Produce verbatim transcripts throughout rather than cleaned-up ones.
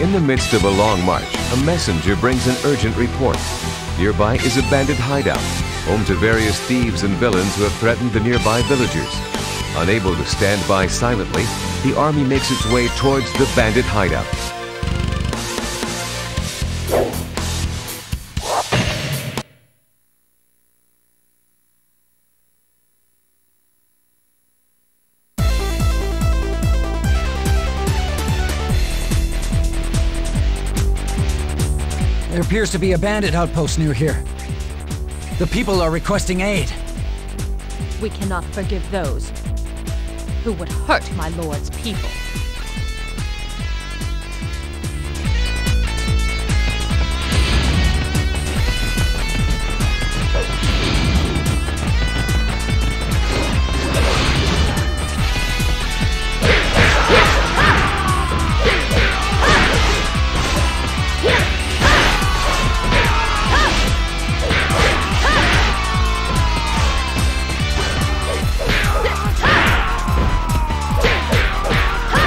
In the midst of a long march, a messenger brings an urgent report. Nearby is a bandit hideout, home to various thieves and villains who have threatened the nearby villagers. Unable to stand by silently, the army makes its way towards the bandit hideout. There appears to be a bandit outpost near here. The people are requesting aid. We cannot forgive those who would hurt my lord's people. Ha!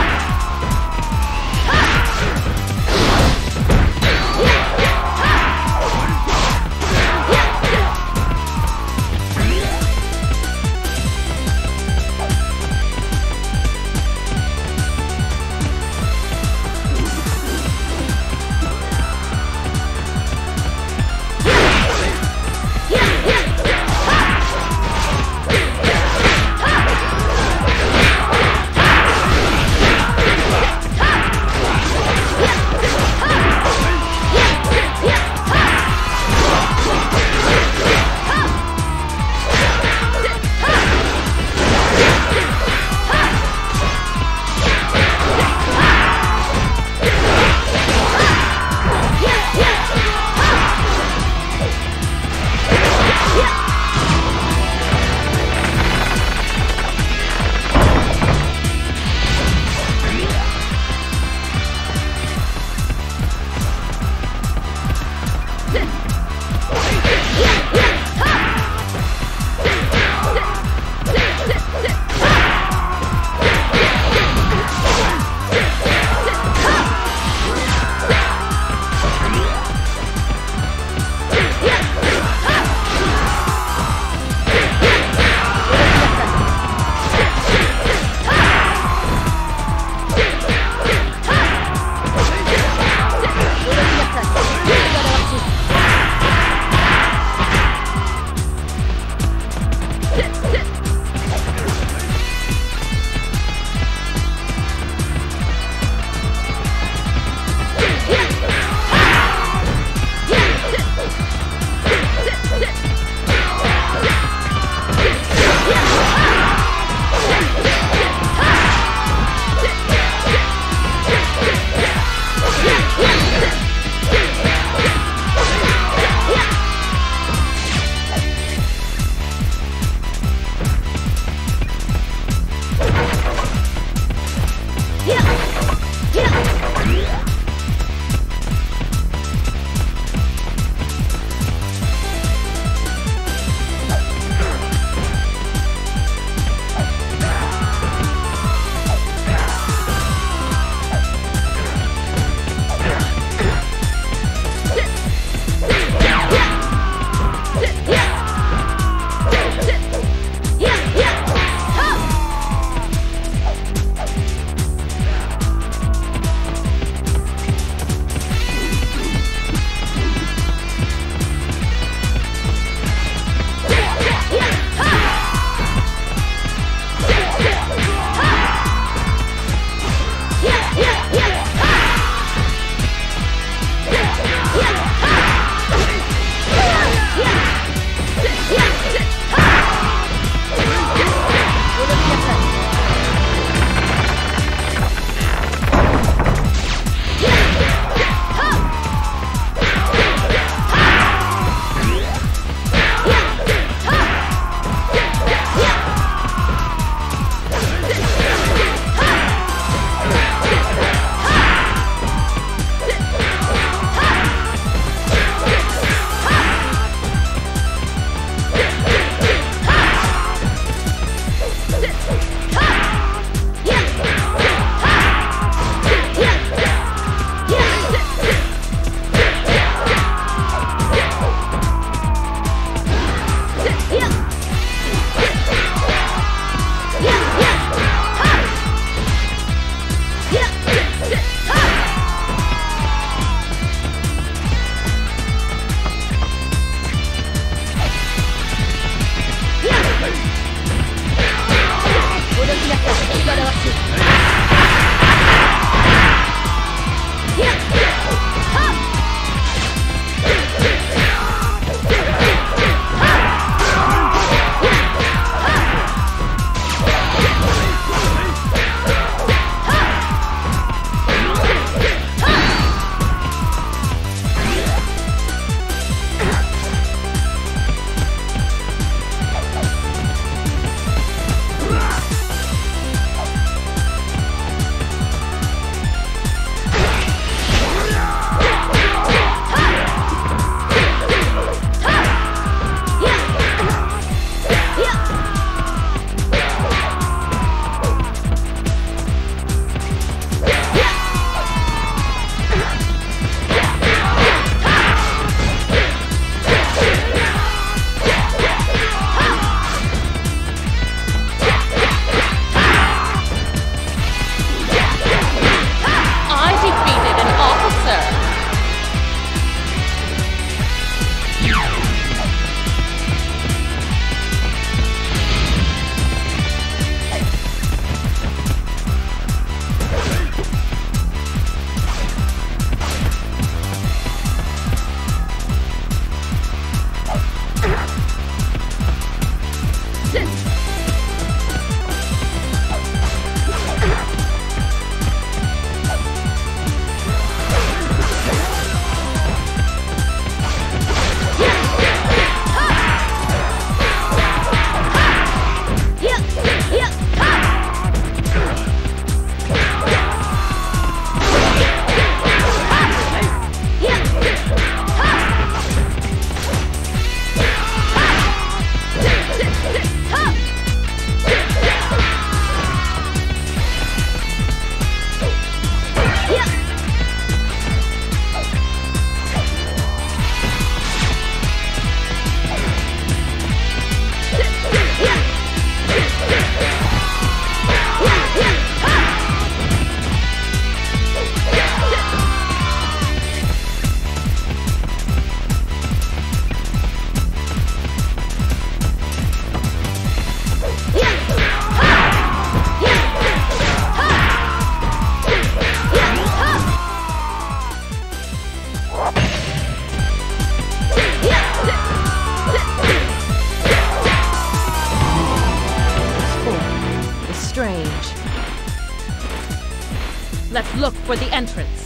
Let's look for the entrance.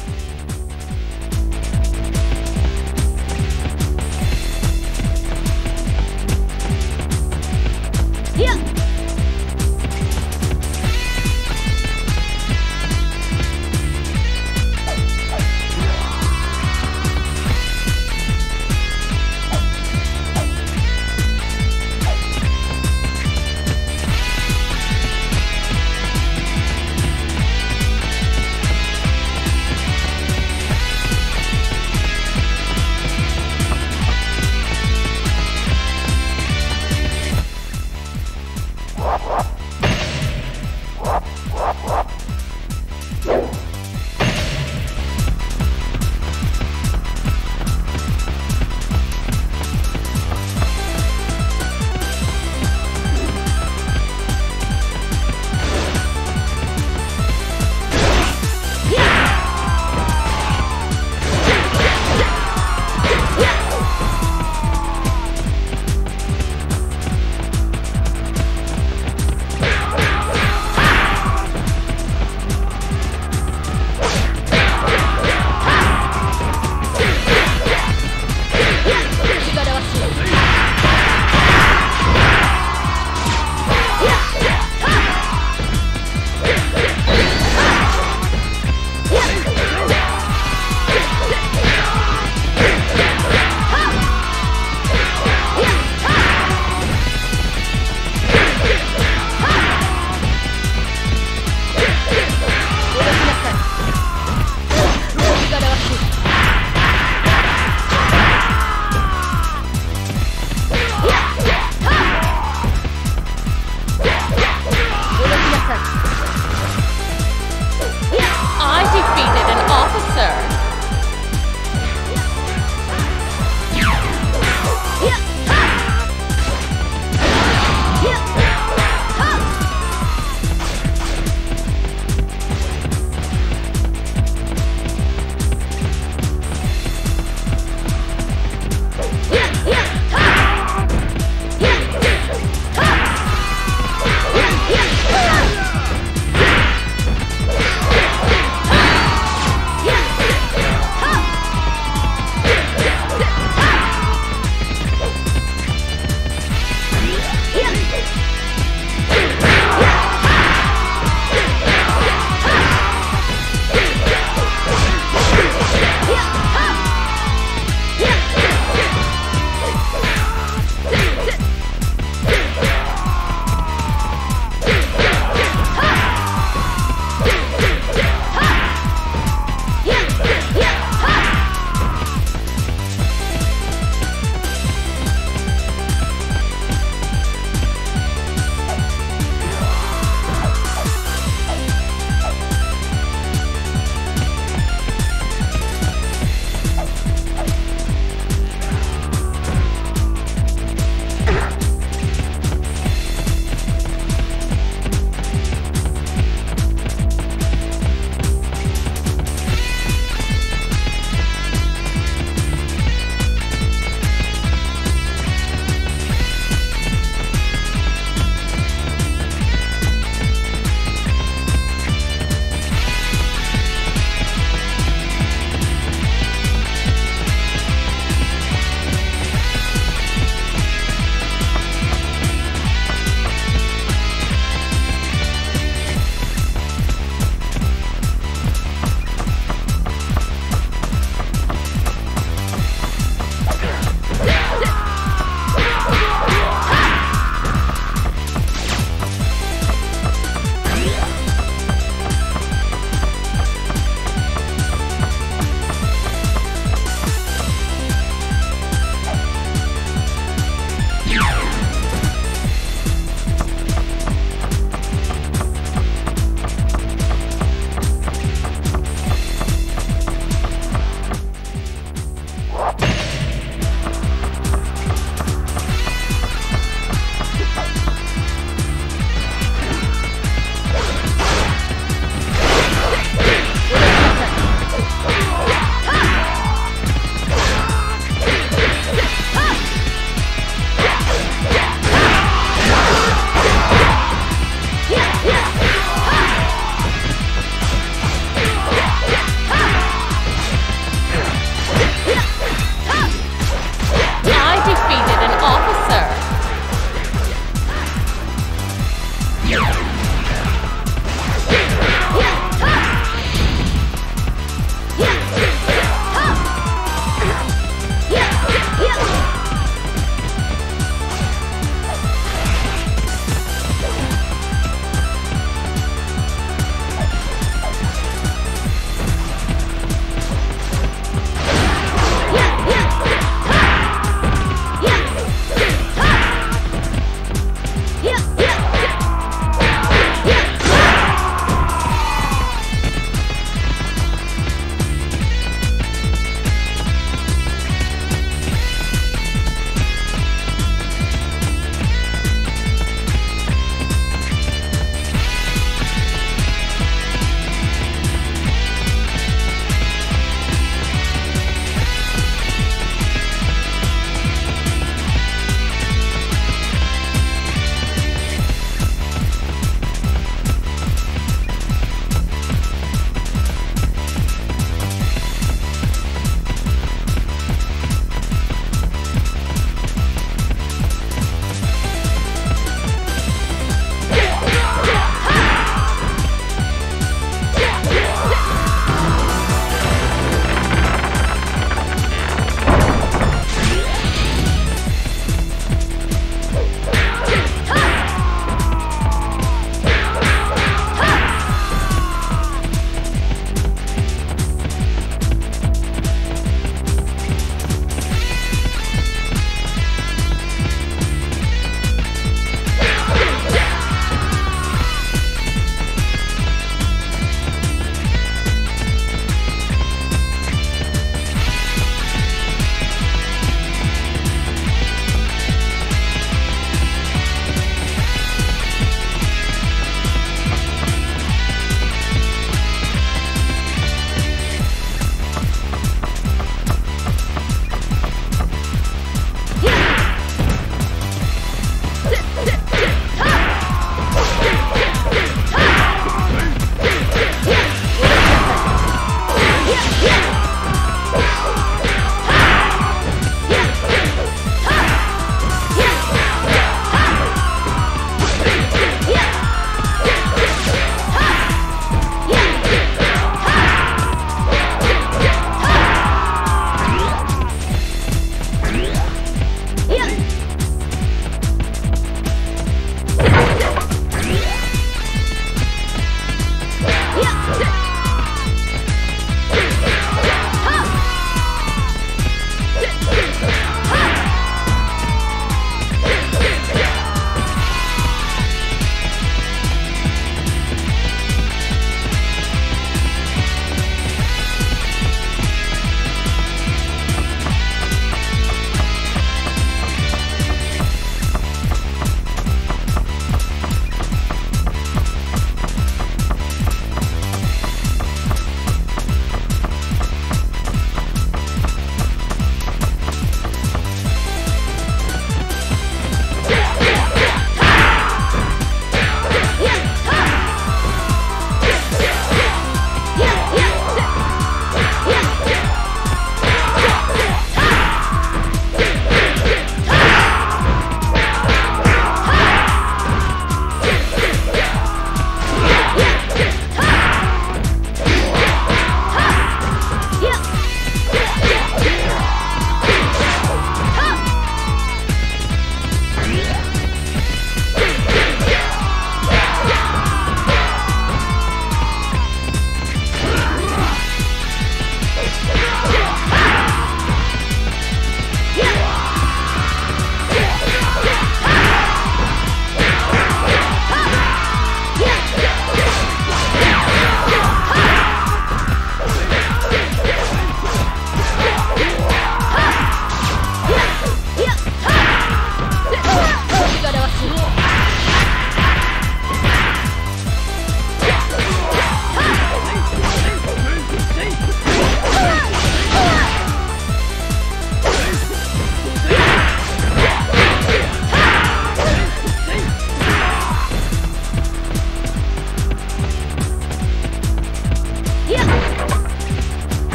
Yeah.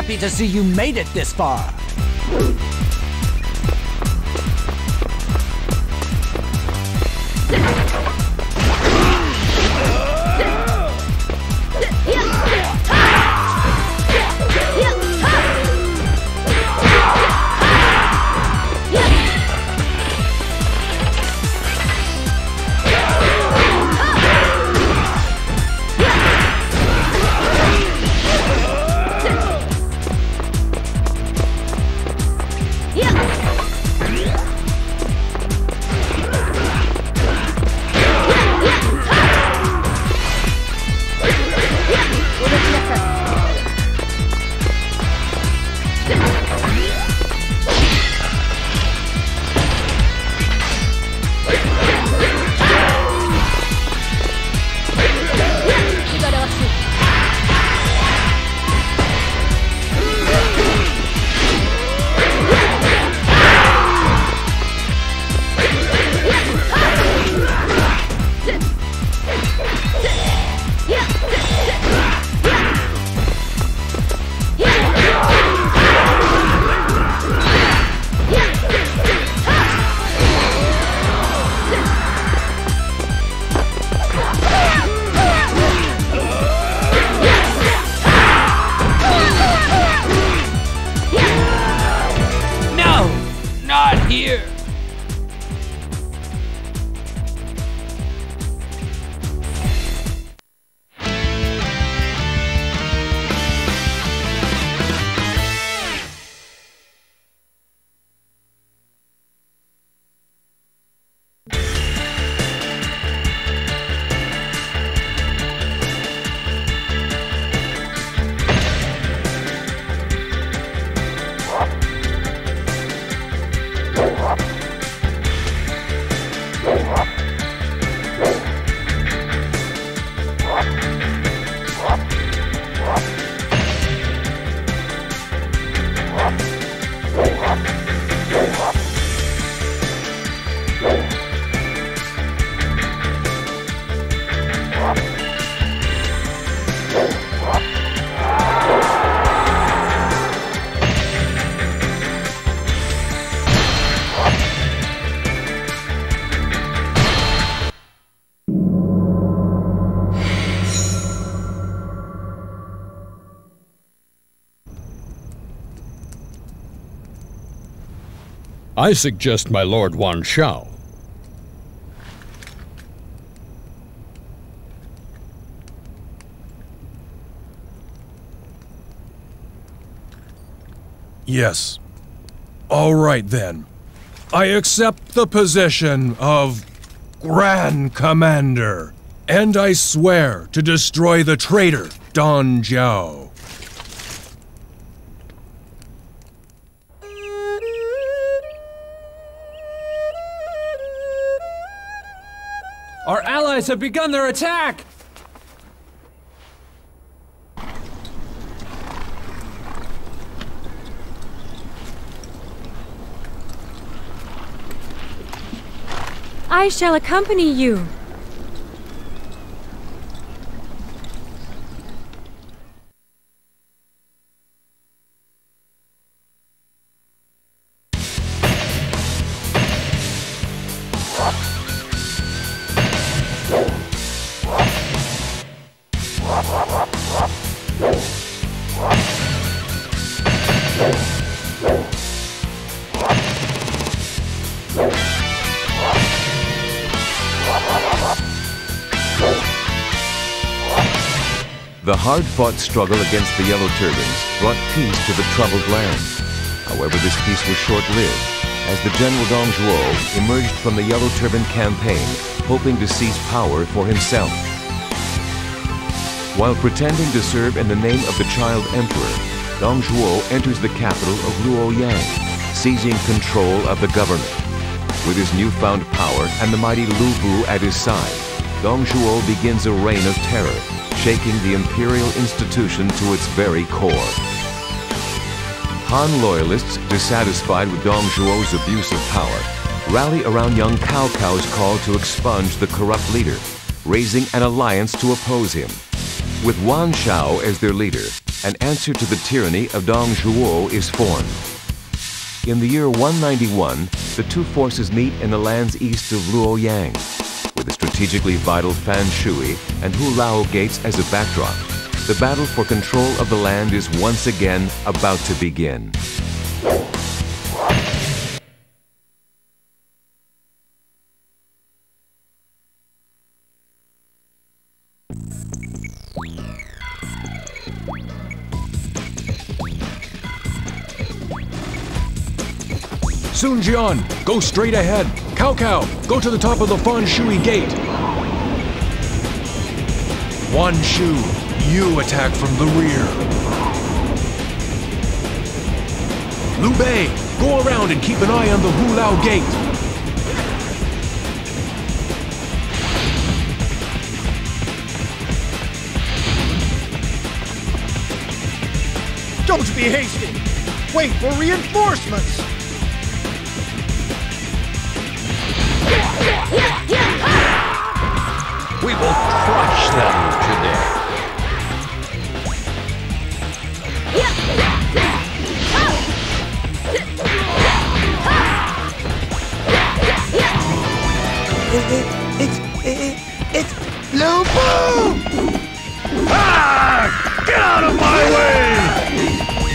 happy to see you made it this far. I suggest my Lord Wan Shao. Yes. All right then. I accept the position of Grand Commander, and I swear to destroy the traitor Don Jiao. Our allies have begun their attack! I shall accompany you. The hard-fought struggle against the Yellow Turbans brought peace to the troubled land. However, this peace was short-lived, as the General Dong Zhuo emerged from the Yellow Turban campaign, hoping to seize power for himself. While pretending to serve in the name of the Child Emperor, Dong Zhuo enters the capital of Luoyang, seizing control of the government. With his newfound power and the mighty Lu Bu at his side, Dong Zhuo begins a reign of terror, shaking the imperial institution to its very core. Han loyalists, dissatisfied with Dong Zhuo's abuse of power, rally around young Cao Cao's call to expunge the corrupt leader, raising an alliance to oppose him. With Wan Shao as their leader, an answer to the tyranny of Dong Zhuo is formed. In the year one ninety-one, the two forces meet in the lands east of Luoyang, with the strategically vital Fan Shui and Hu Lao Gates as a backdrop. The battle for control of the land is once again about to begin. Sun Jian, go straight ahead. Cao Cao, go to the top of the Fan Shui Gate. Wan Shu, you attack from the rear. Liu Bei, go around and keep an eye on the Hu Lao Gate. Don't be hasty! Wait for reinforcements! We will crush them today. It, it, it's, it, it's Lu Bu! Ah! Get out of my way!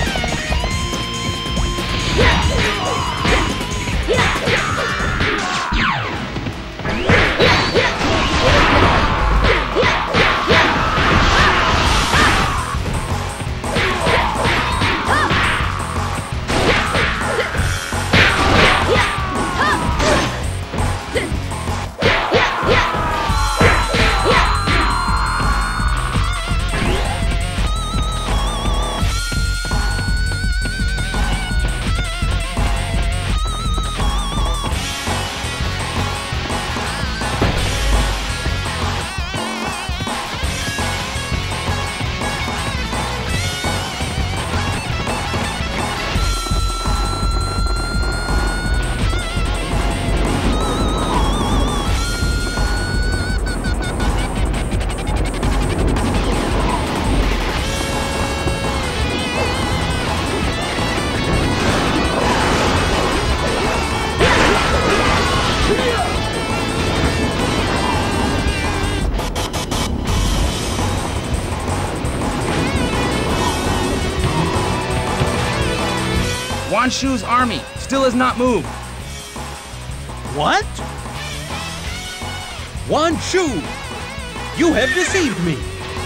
Wan Shu's army still has not moved. What? Wan Shu! You have deceived me!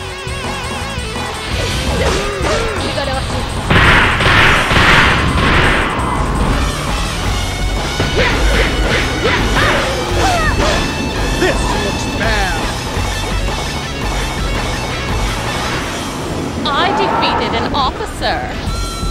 This looks bad! I defeated an officer.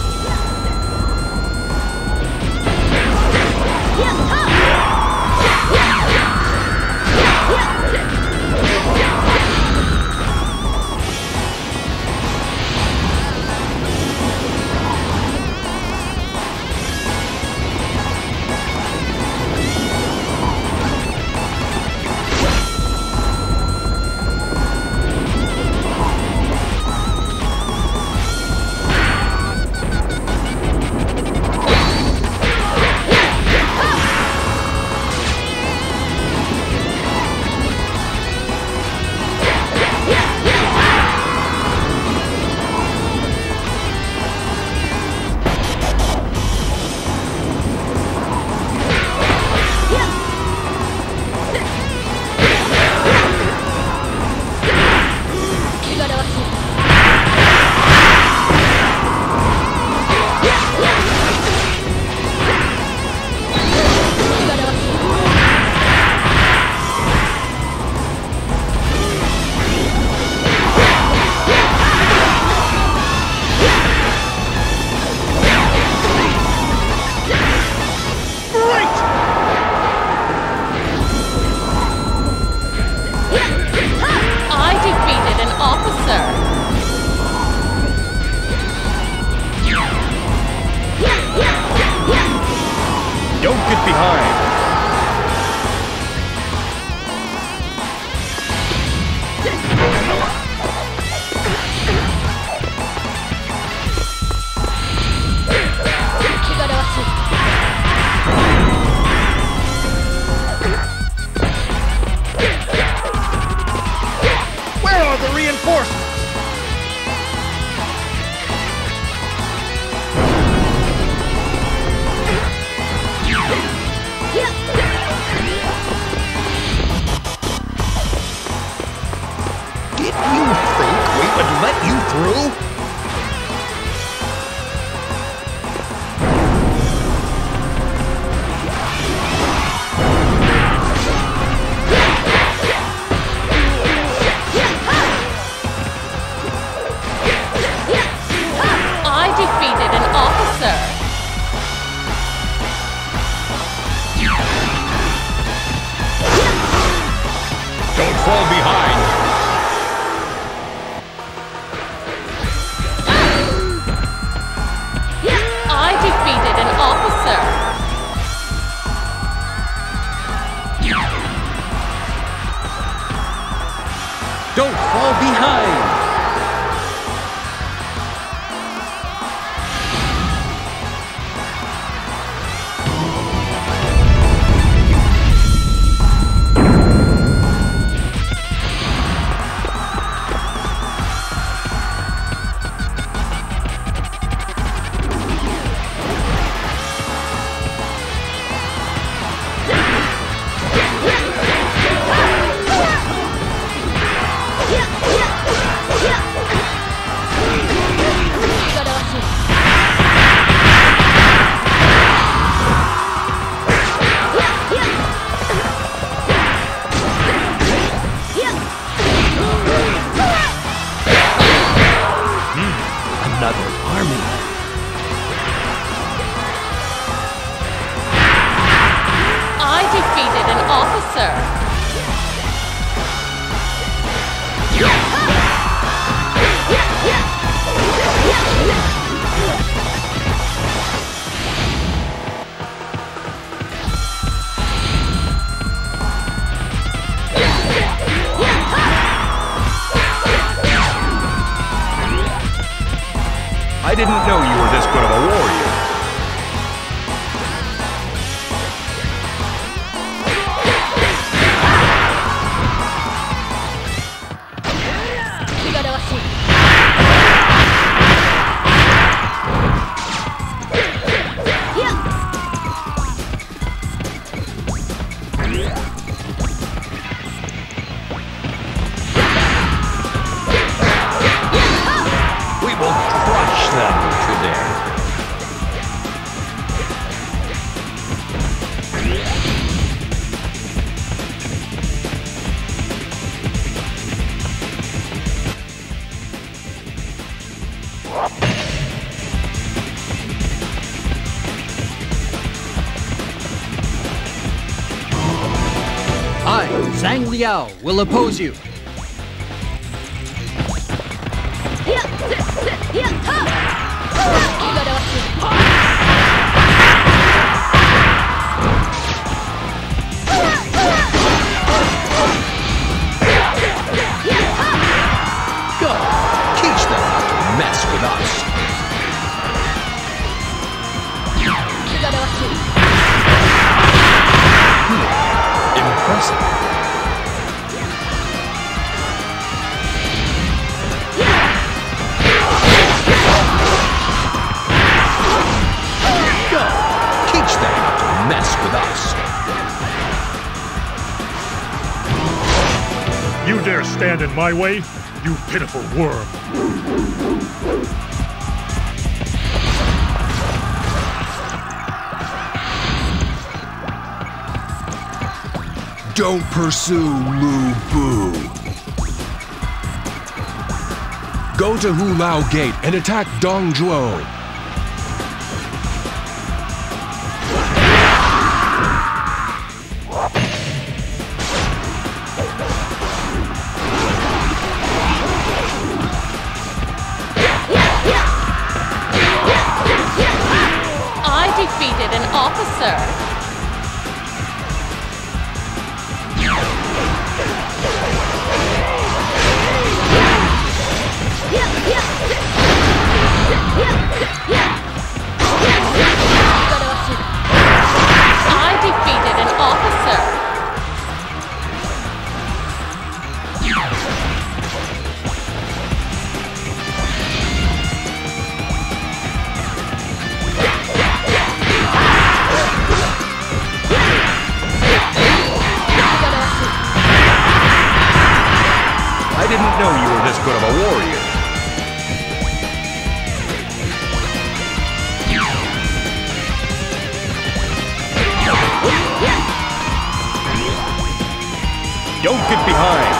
Don't get behind! fall behind. I defeated an officer. Don't fall behind. I didn't know you were this good of a warrior. I, Zhang Liao, will oppose you. Go! Teach them how to mess with us. Impressive. Go! Teach them how to mess with us. You dare stand in my way, you pitiful worm! Don't pursue Mu Bu. Go to Hu Lao Gate and attack Dongzhuo. I defeated an officer. I defeated an officer. I didn't know you were this good of a warrior. Don't get behind.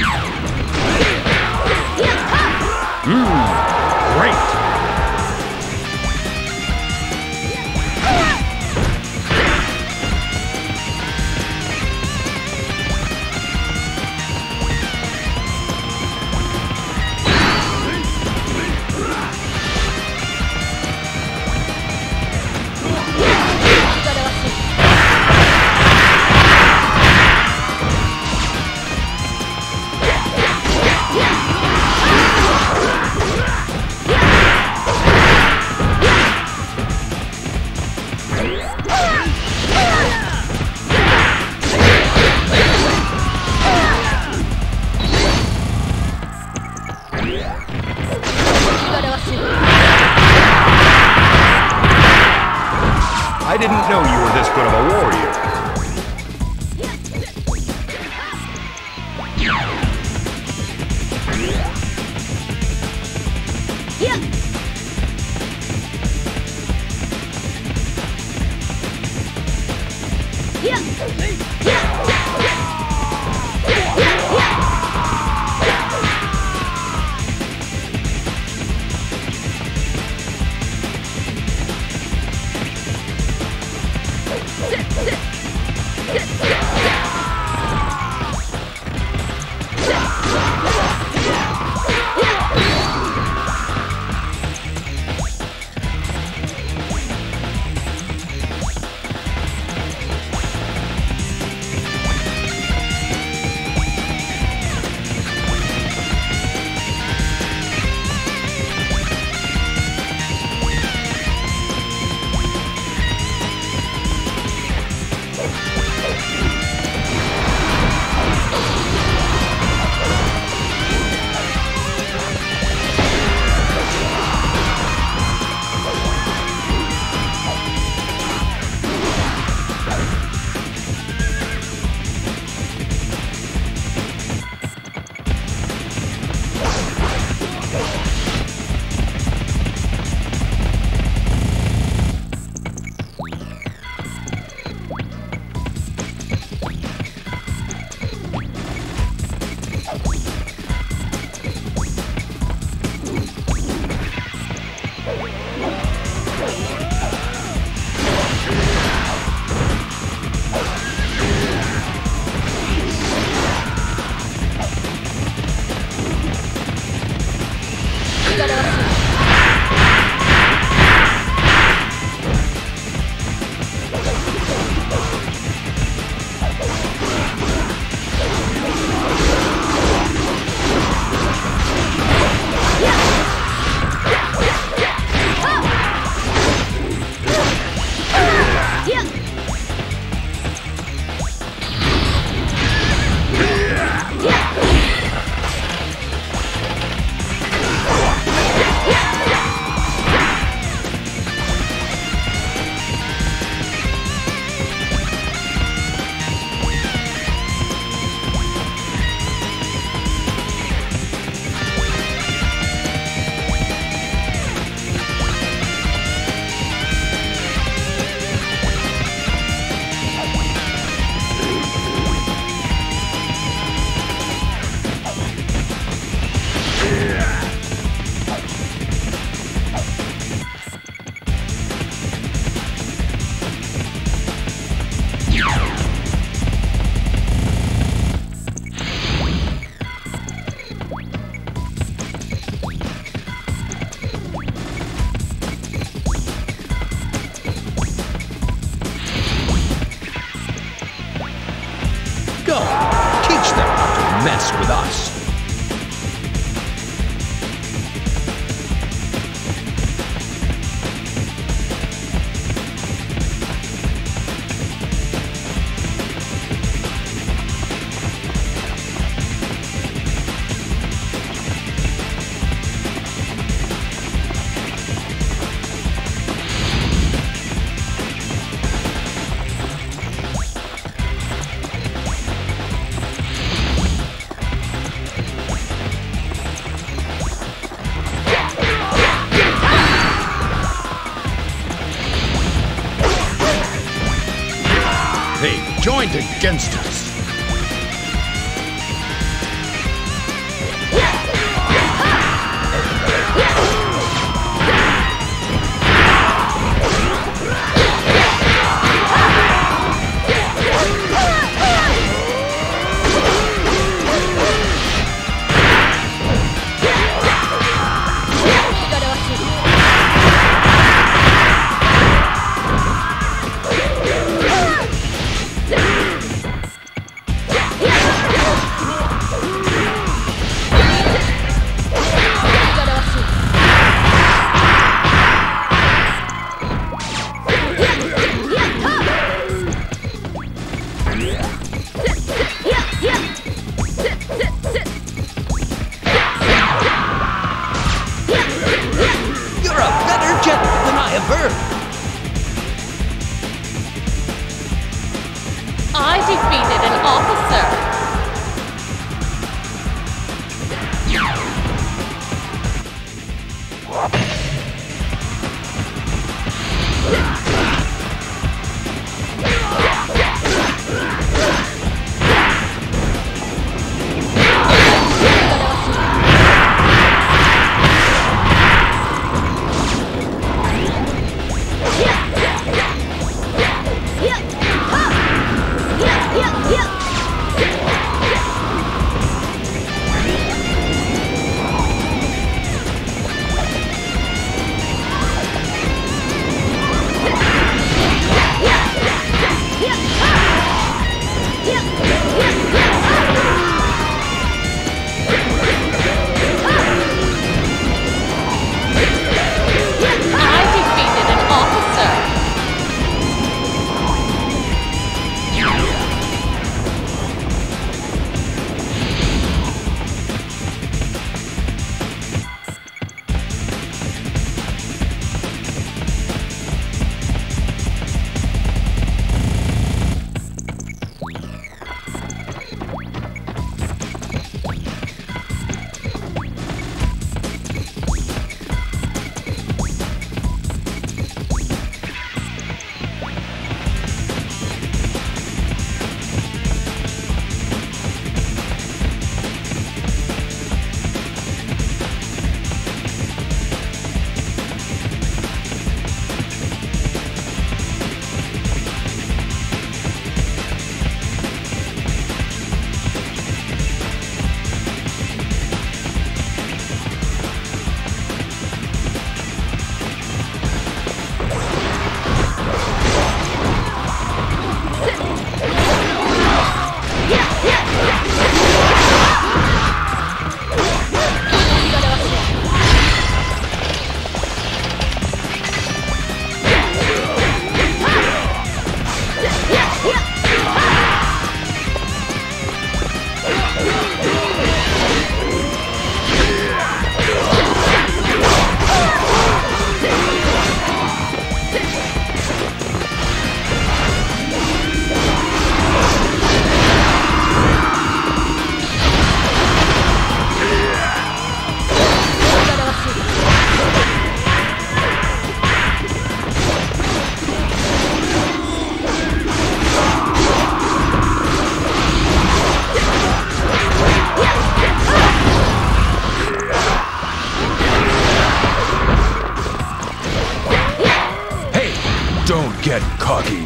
Mmm, great. I didn't know you were this good of a warrior. mess with us. They joined against us. cocky.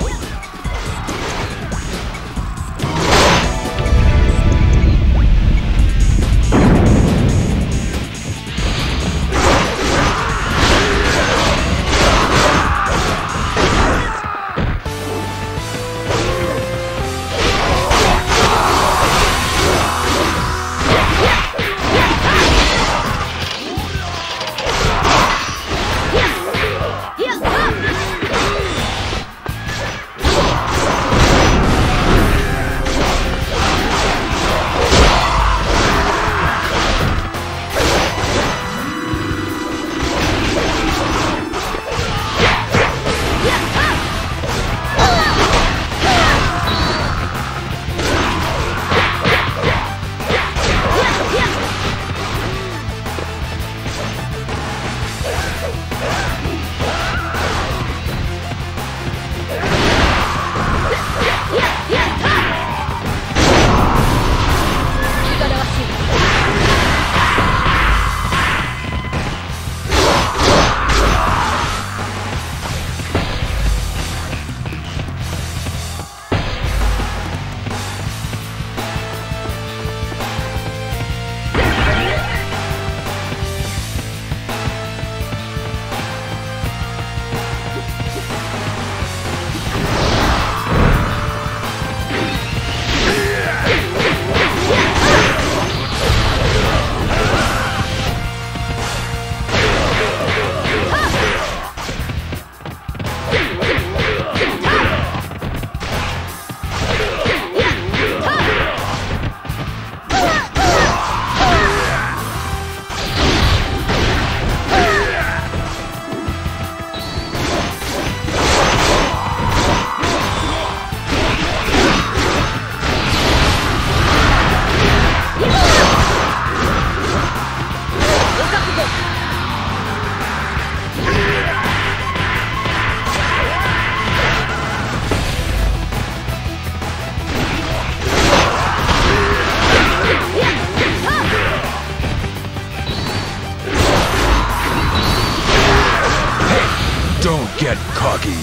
Don't get cocky.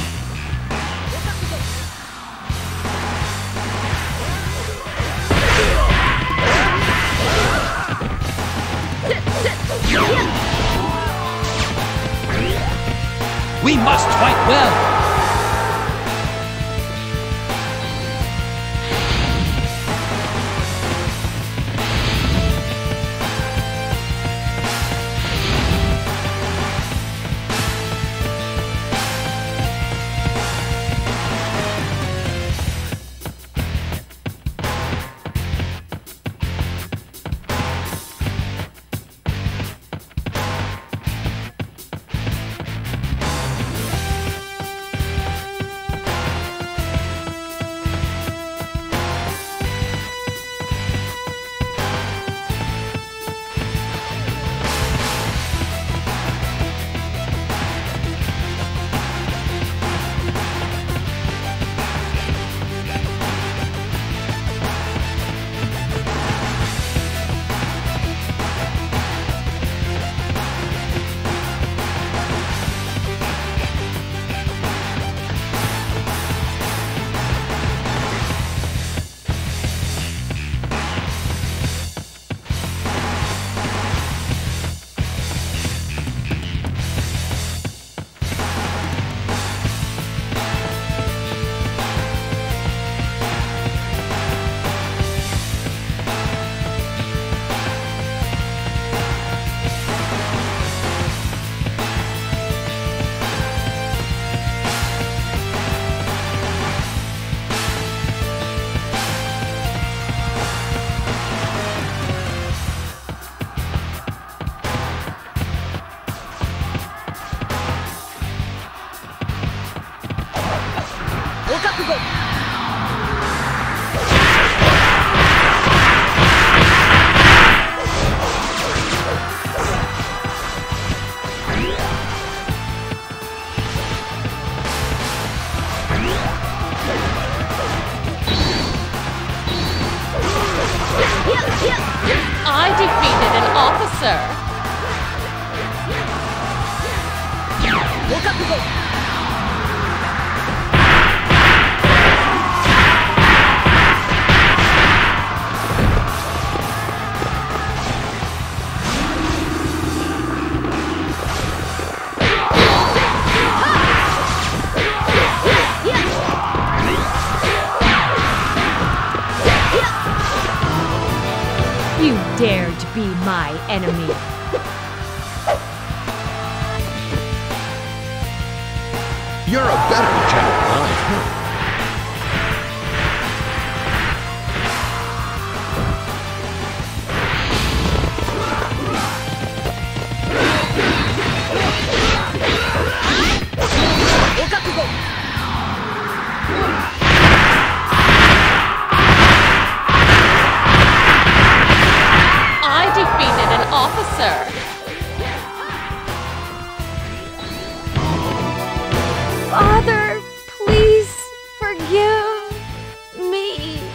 We must fight well! I defeated an officer. dare to be my enemy. You're a better general than I've heard. I defeated an officer. Father, please forgive me.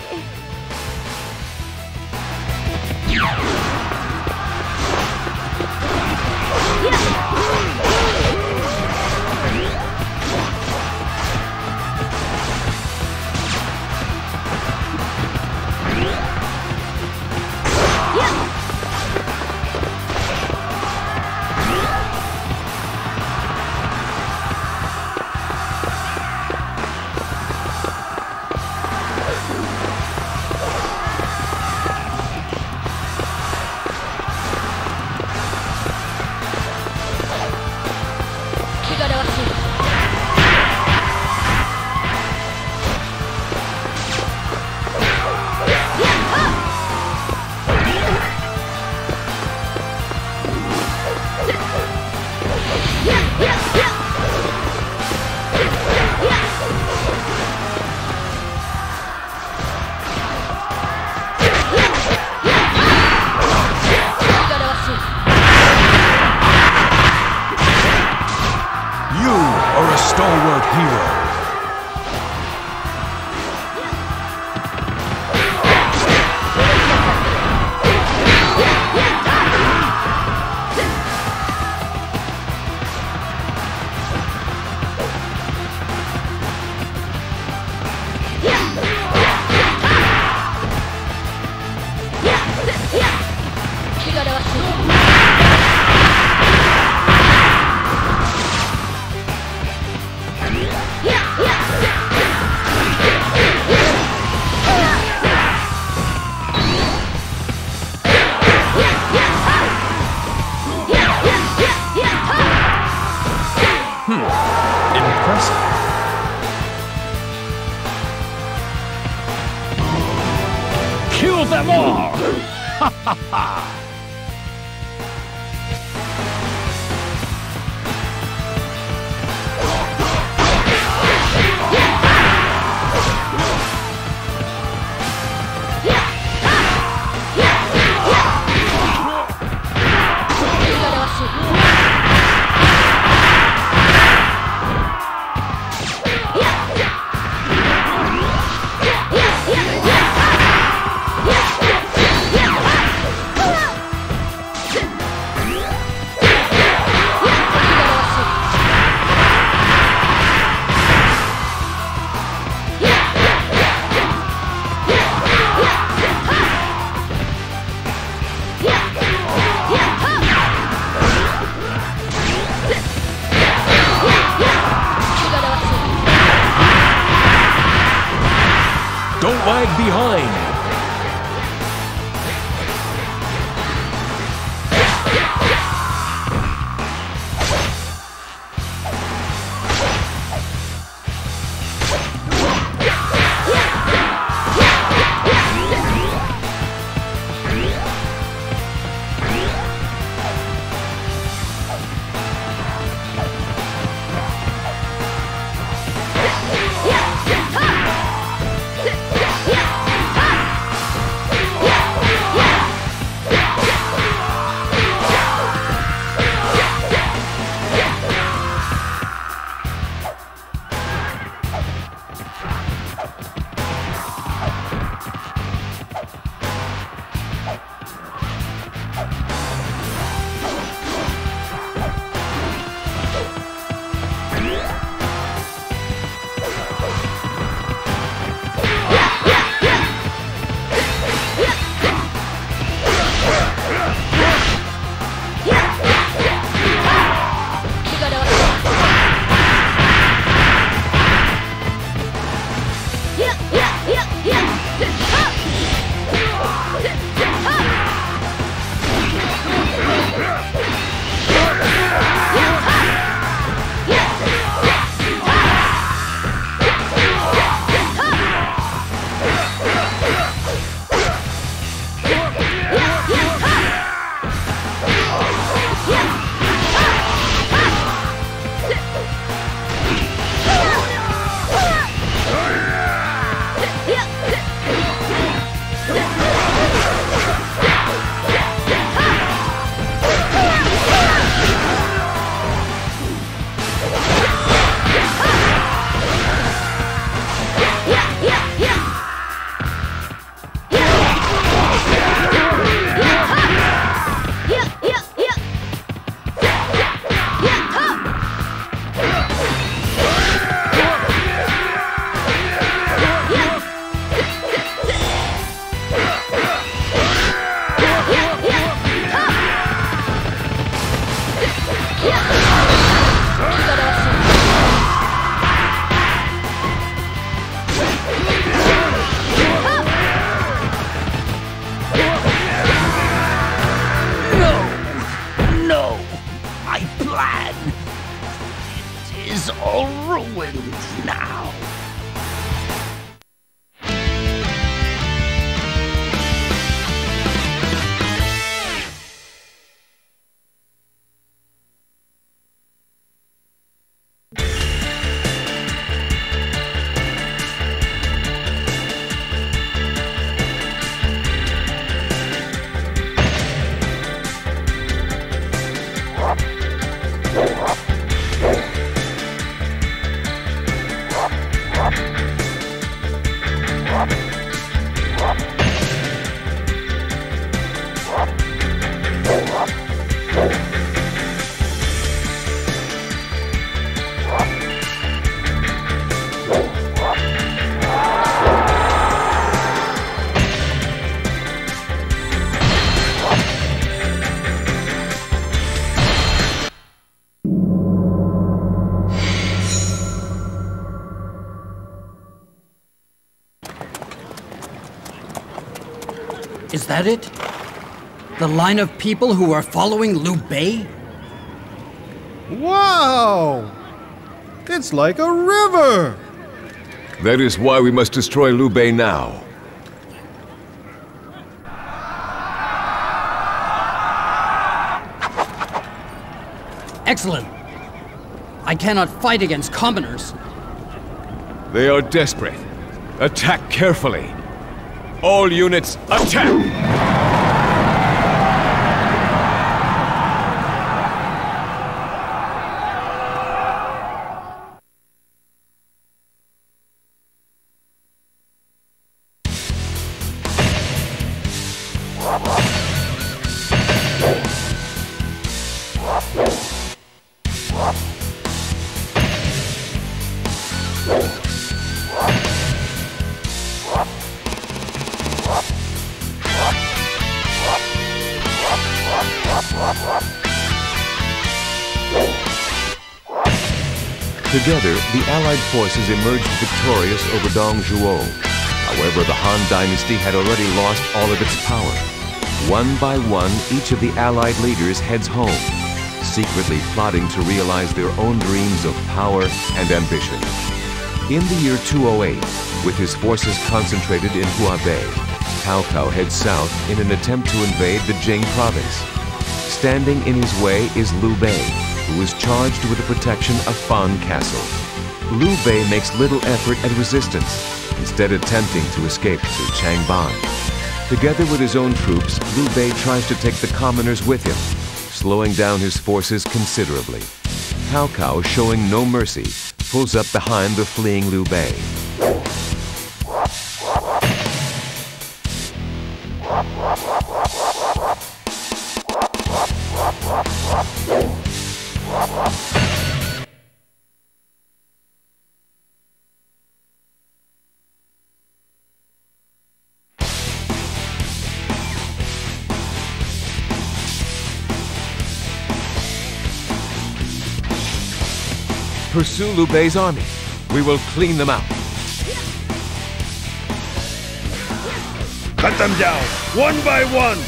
Stalwart hero. Kill them all! Ha ha ha! Don't lag behind! is all ruined now. Is that it? The line of people who are following Liu Bei? Wow! It's like a river! That is why we must destroy Liu Bei now. Excellent! I cannot fight against commoners. They are desperate. Attack carefully. All units, attack! Together, the Allied forces emerged victorious over Dongzhuo. However, the Han Dynasty had already lost all of its power. One by one, each of the Allied leaders heads home, secretly plotting to realize their own dreams of power and ambition. In the year two oh eight, with his forces concentrated in Hebei, Cao Cao heads south in an attempt to invade the Jing province. Standing in his way is Liu Bei, who is charged with the protection of Fan Castle. Liu Bei makes little effort at resistance, instead attempting to escape to Chang Ban. Together with his own troops, Liu Bei tries to take the commoners with him, slowing down his forces considerably. Cao Cao, showing no mercy, pulls up behind the fleeing Liu Bei. Pursue Liu Bei's army. We will clean them out. Cut them down, one by one!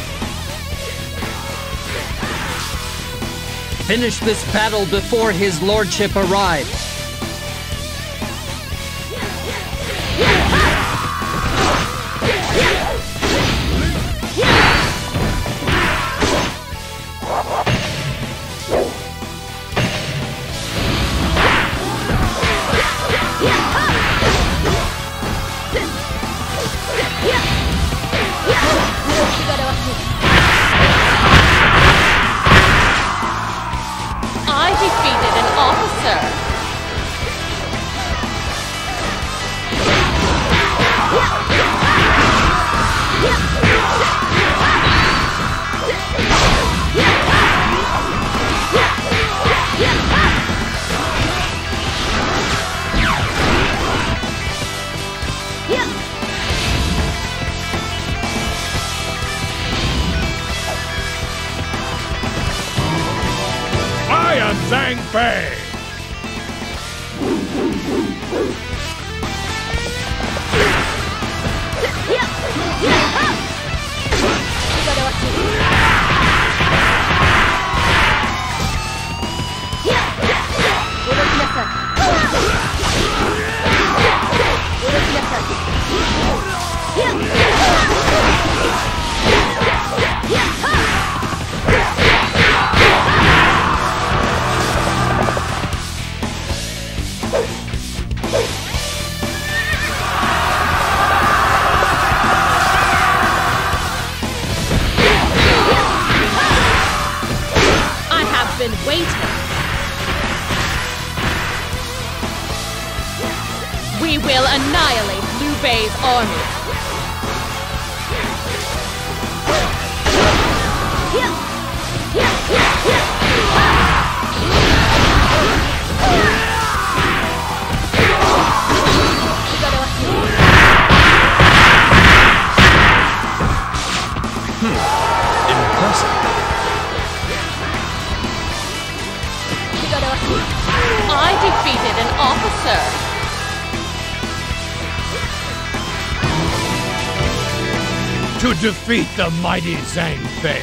Finish this battle before his lordship arrives. I defeated an officer! I am He Fei! defeated. We will annihilate Liu Bei's army. I defeated an officer. To defeat the mighty Zhang Fei.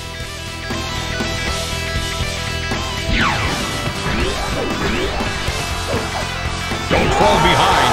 Don't fall behind.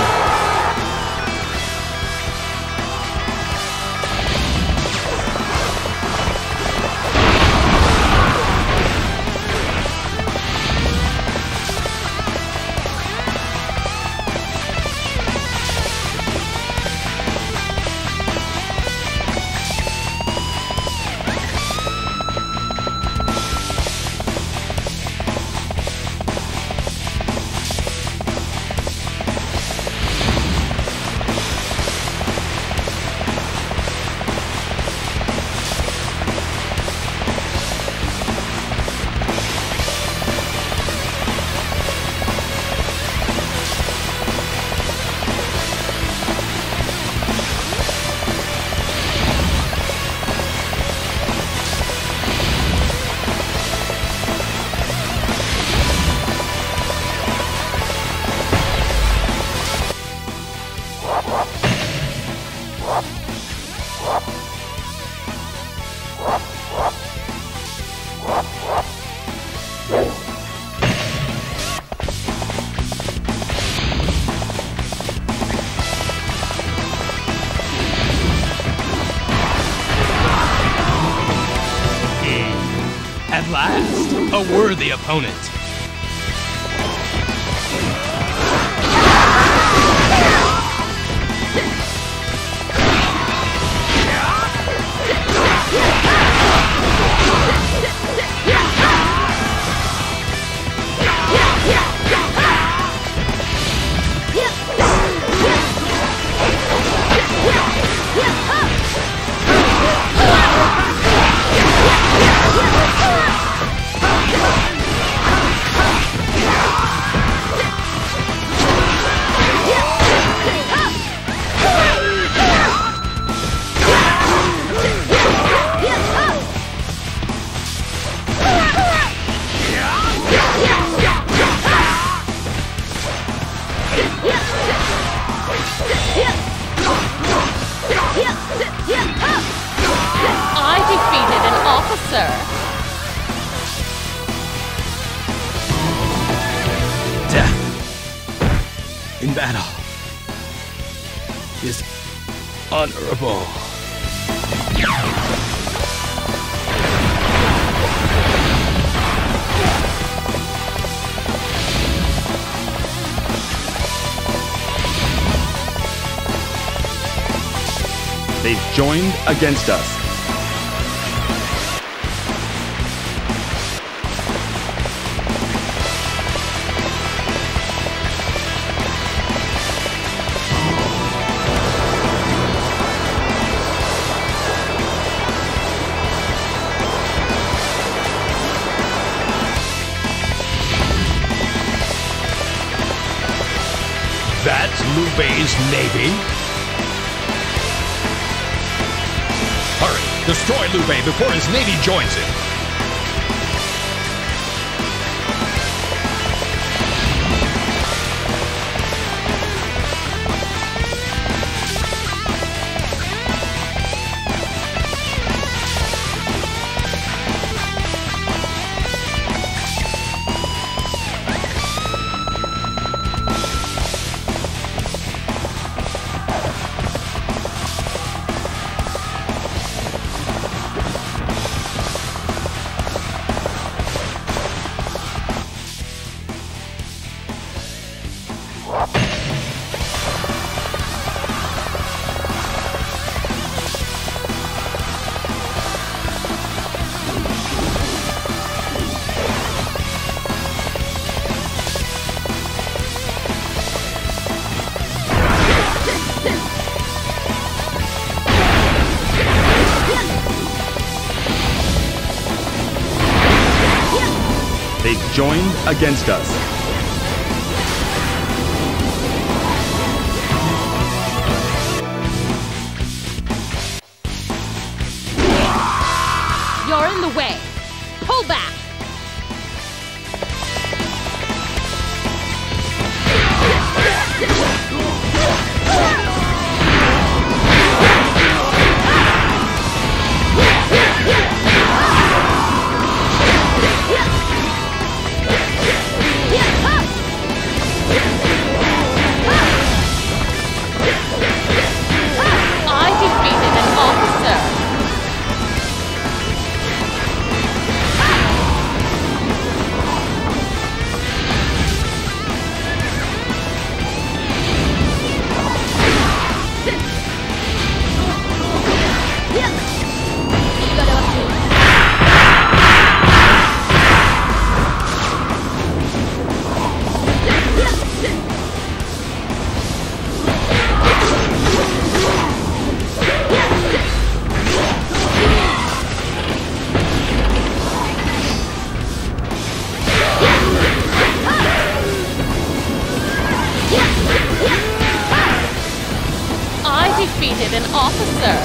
At last, a worthy opponent. I defeated an officer. Death in battle is honorable. They've joined against us. That's Liu Bei's navy? Hurry, destroy Liu Bei before his navy joins it. joined against us. You're in the way. Pull back. I defeated an officer. Defeated an officer.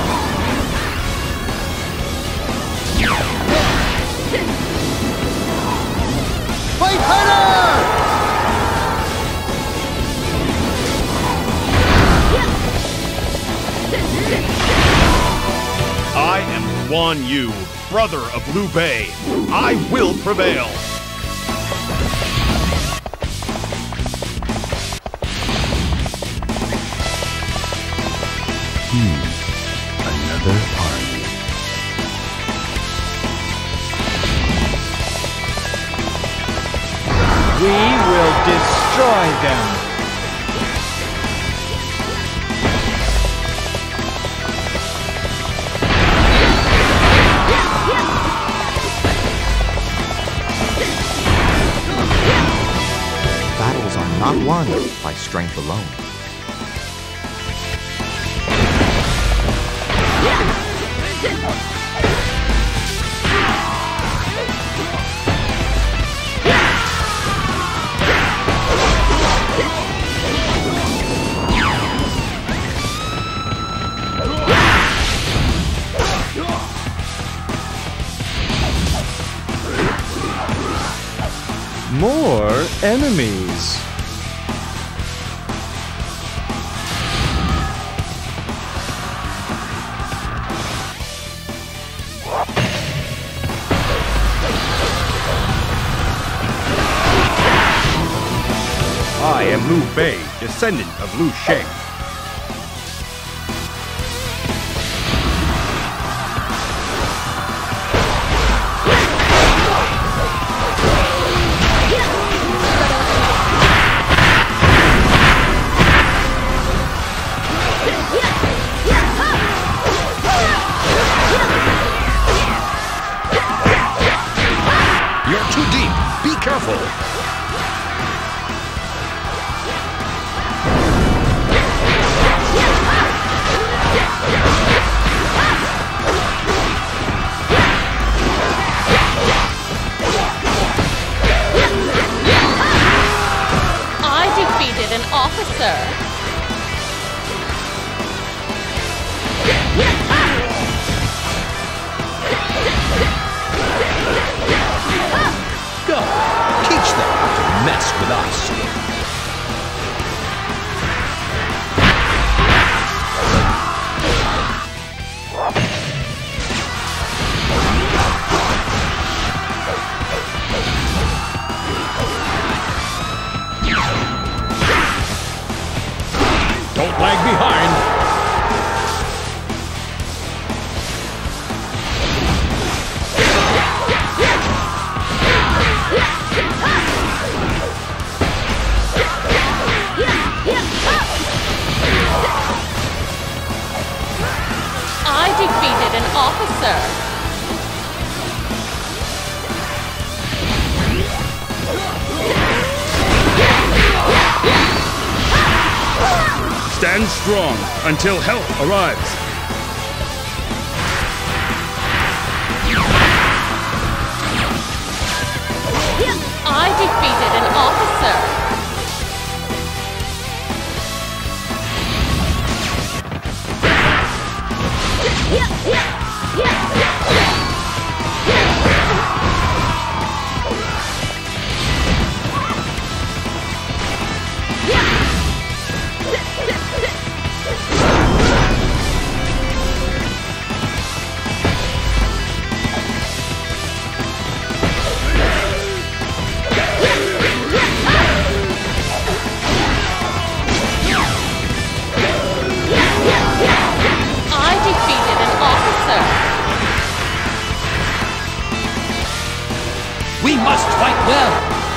Fight harder! I am Guan Yu, brother of Liu Bei. I will prevail. Hmm. Another army. We will destroy them. Battles are not won by strength alone. More enemies. I am Liu Bei, descendant of Liu Sheng. You're too deep. Be careful. I defeated an officer. Go. Teach them how to mess with us. Don't lag behind. I defeated an officer. Stand strong until help arrives. Yeah. We must fight well!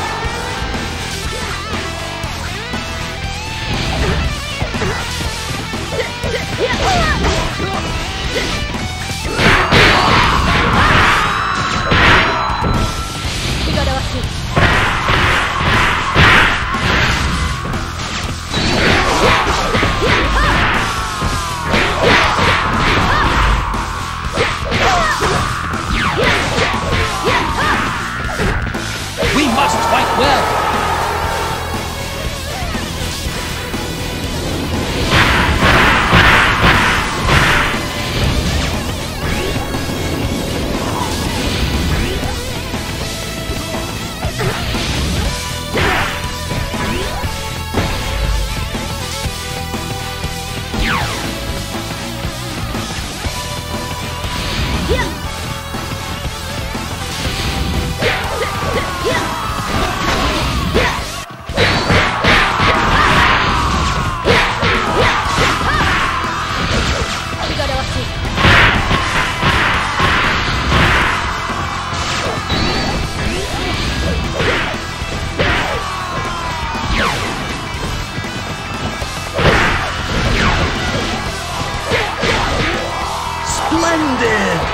We must fight well! Splendid!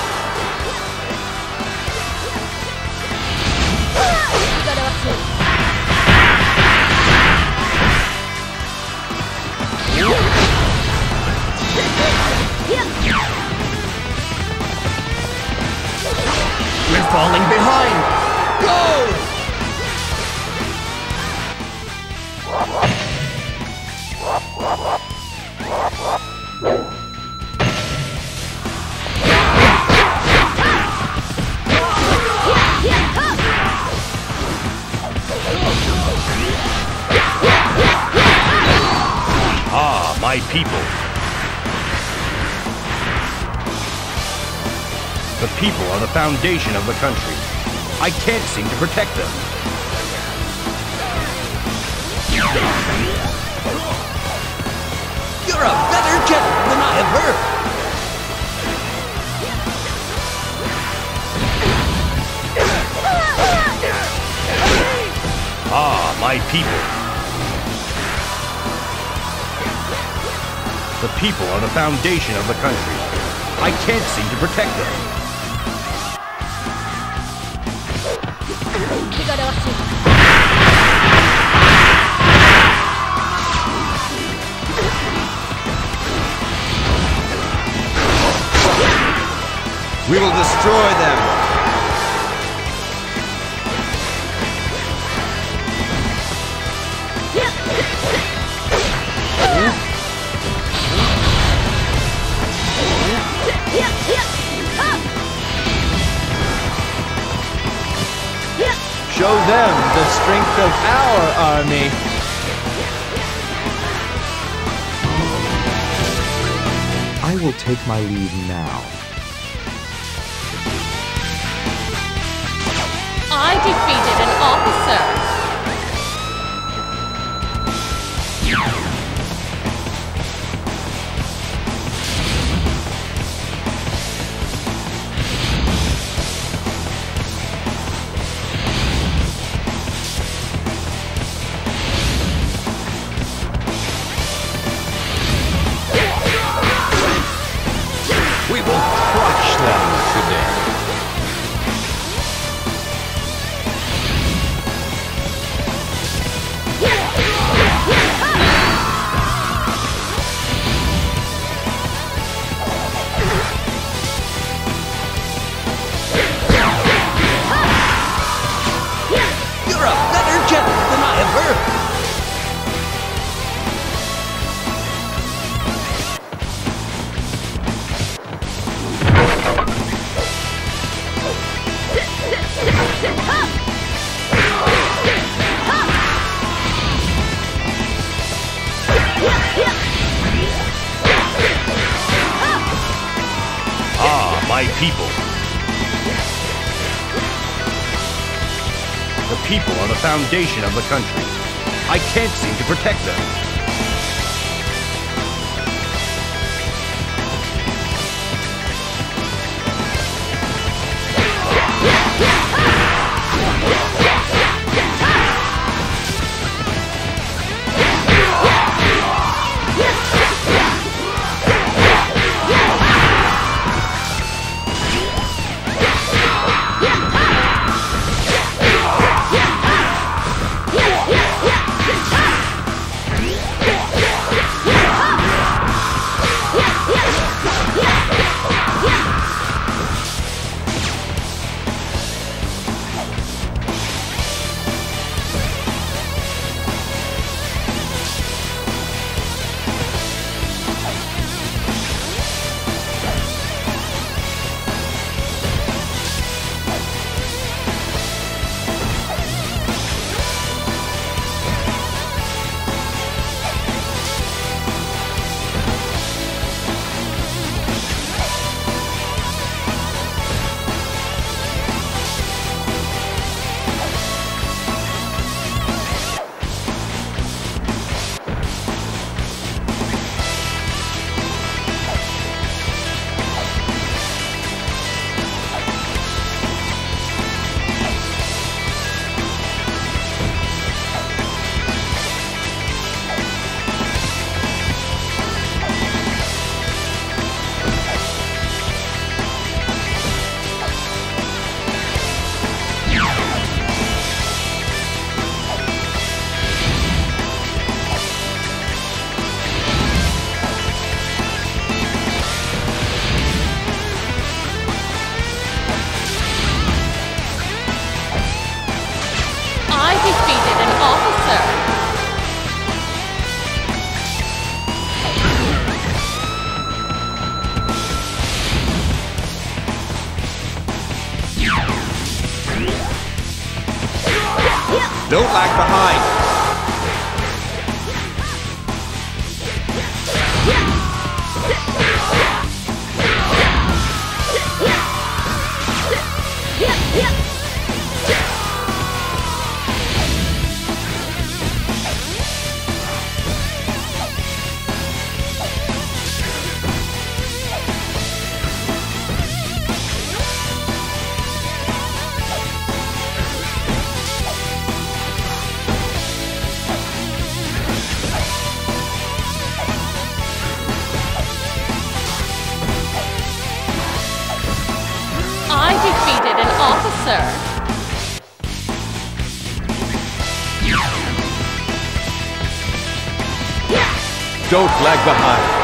We're falling behind! Go! Ah, my people. The people are the foundation of the country. I can't seem to protect them. You're a better general than I have heard! Ah, my people. The people are the foundation of the country. I can't seem to protect them. We will destroy them! Show them the strength of our army! I will take my leave now. I defeated an officer! We will crush them today. You're a better general than I have heard! Ah, my people. The people are the foundation of the country. I can't seem to protect them. Don't lag behind. I defeated an officer. Don't lag behind.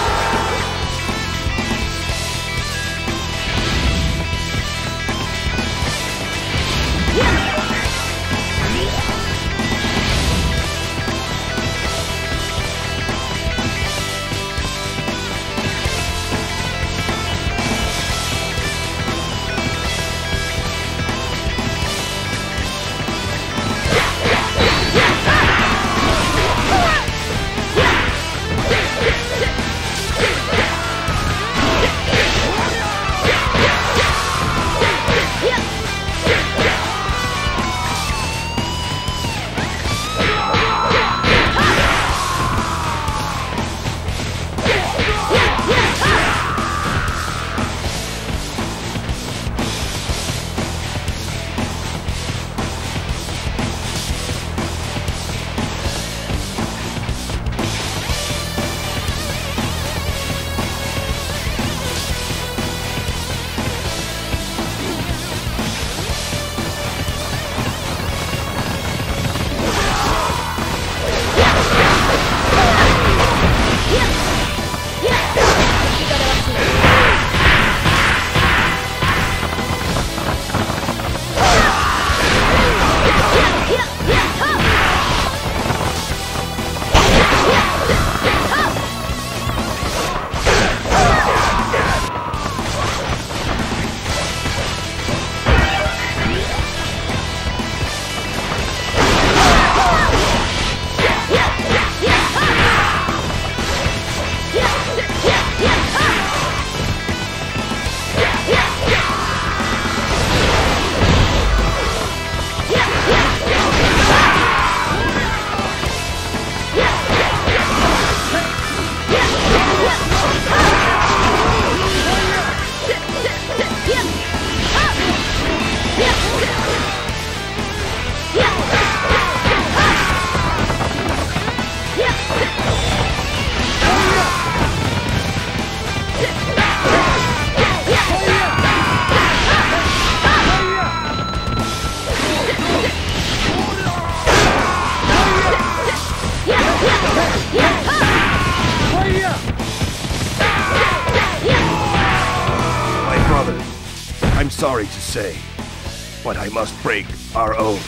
I'm sorry to say, but I must break our oath.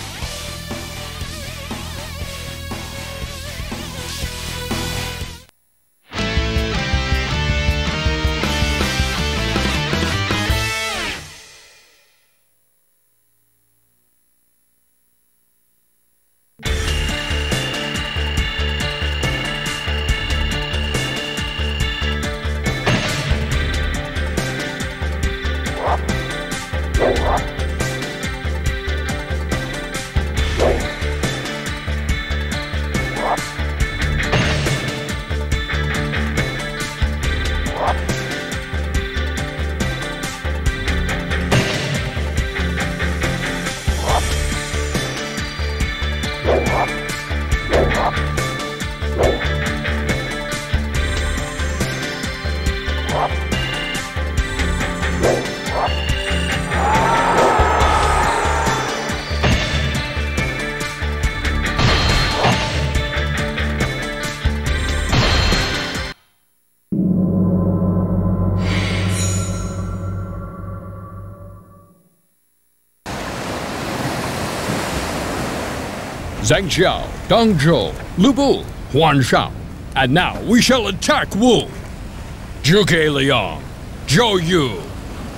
Zhang Xiao, Deng Zhou, Lu Bu, Huan Shao. And now we shall attack Wu. Zhuge Liang, Zhou Yu.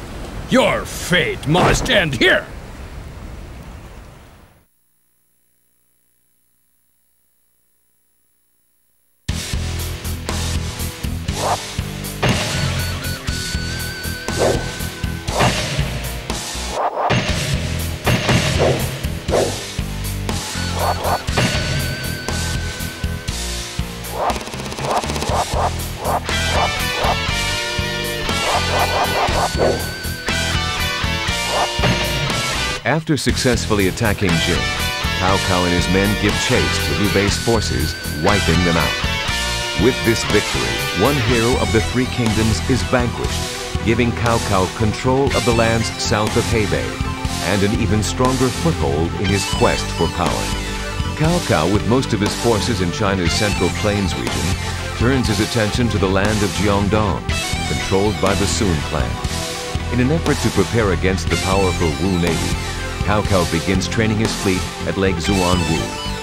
Your fate must end here. After successfully attacking Jin, Cao Cao and his men give chase to Liu Bei's forces, wiping them out. With this victory, one hero of the Three Kingdoms is vanquished, giving Cao Cao control of the lands south of He Fei, and an even stronger foothold in his quest for power. Cao Cao, with most of his forces in China's Central Plains region, turns his attention to the land of Jiangdong, controlled by the Sun clan. In an effort to prepare against the powerful Wu Navy, Cao Cao begins training his fleet at Lake Zuanwu.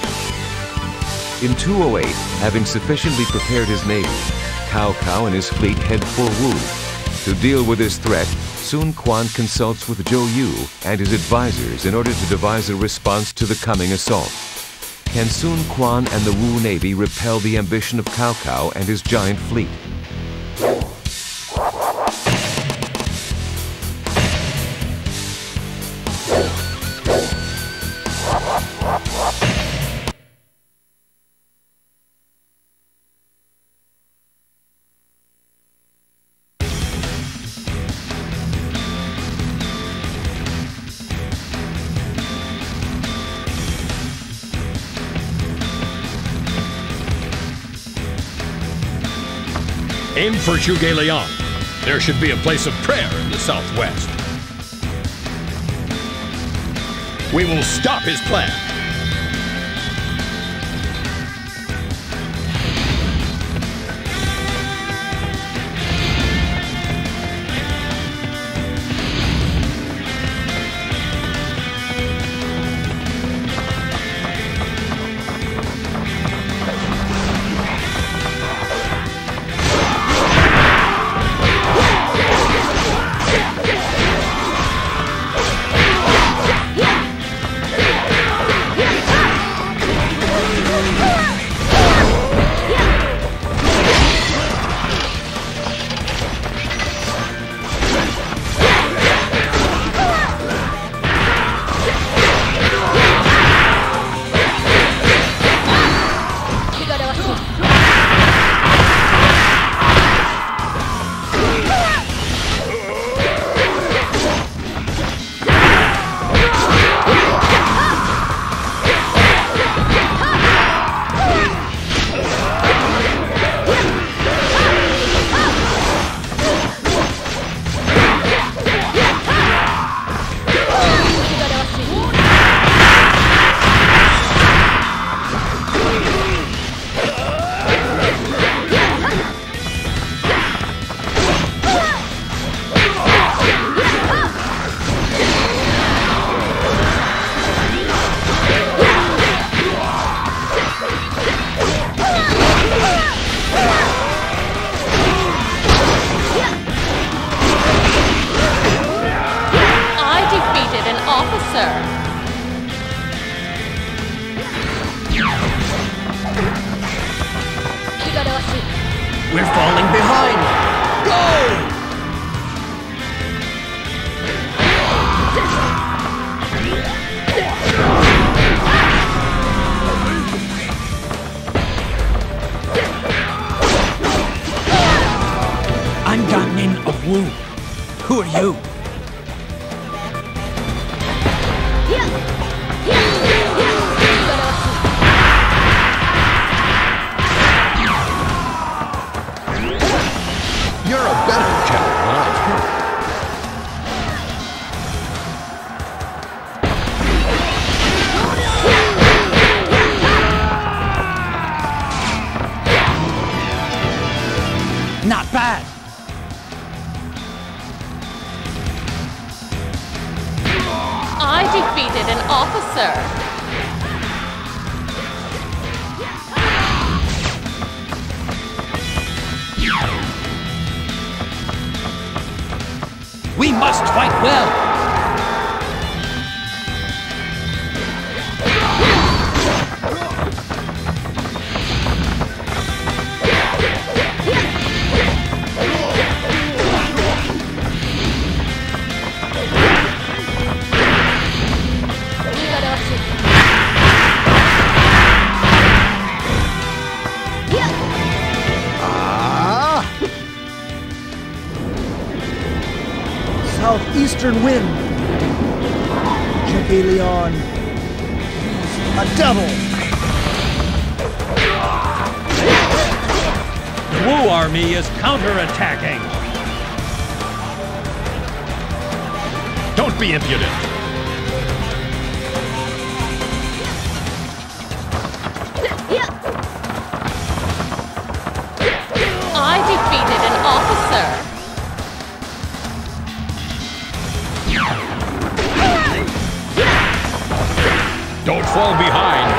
In two oh eight, having sufficiently prepared his navy, Cao Cao and his fleet head for Wu. To deal with this threat, Sun Quan consults with Zhou Yu and his advisors in order to devise a response to the coming assault. Can Sun Quan and the Wu Navy repel the ambition of Cao Cao and his giant fleet? Aim for Zhuge Liang. There should be a place of prayer in the southwest. We will stop his plan. We're falling behind! Go! I'm Gannin of Wu. Who are you? You're a better general than I've heard. Not bad. I defeated an officer. We must fight well. eastern wind. Zhuge Liang. A devil. The Wu army is counterattacking. Don't be impudent. I defeated an officer. Don't fall behind.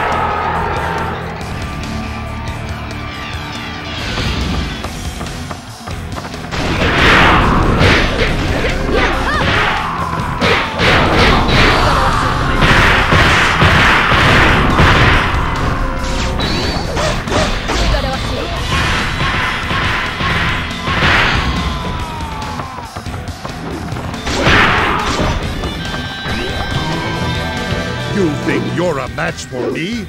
You think you're a match for me?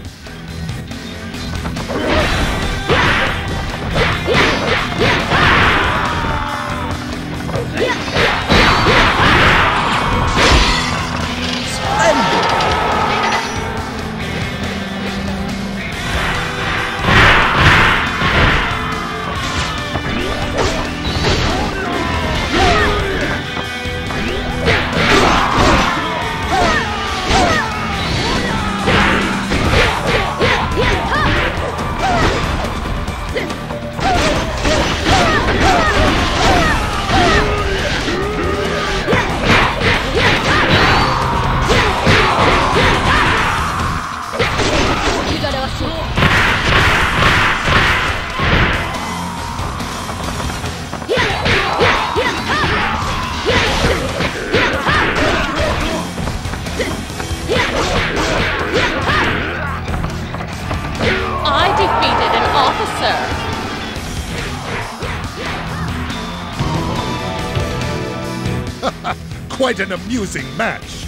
Quite an amusing match.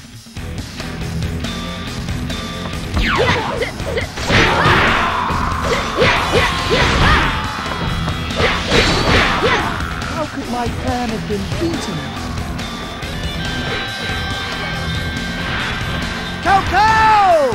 How could my plan have been beaten? Cow cow!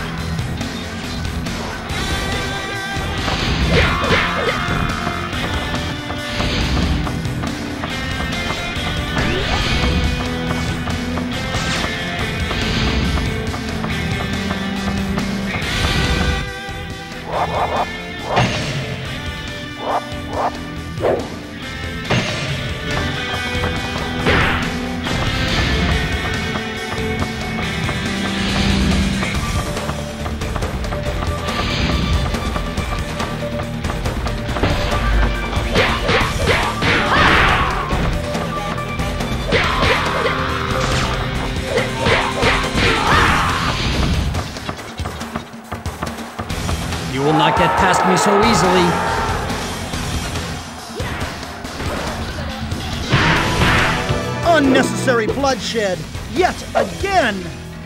You will not get past me so easily. Unnecessary bloodshed, yet again!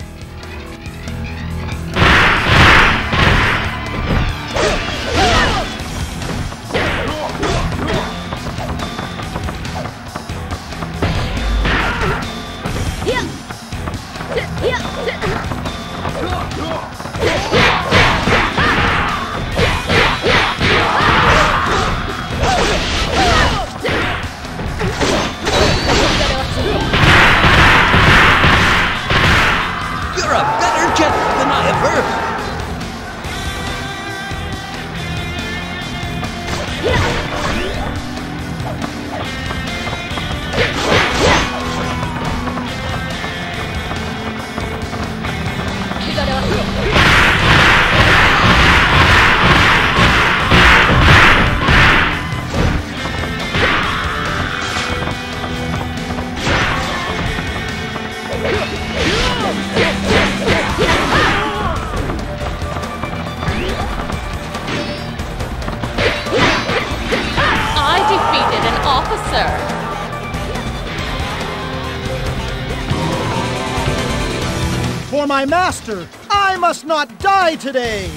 For my master, I must not die today!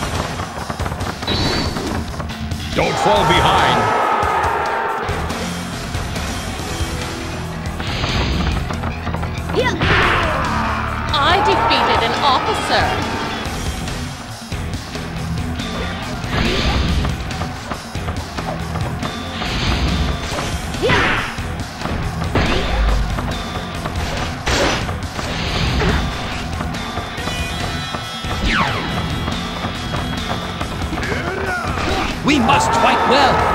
Don't fall behind! defeated an officer. We must fight well!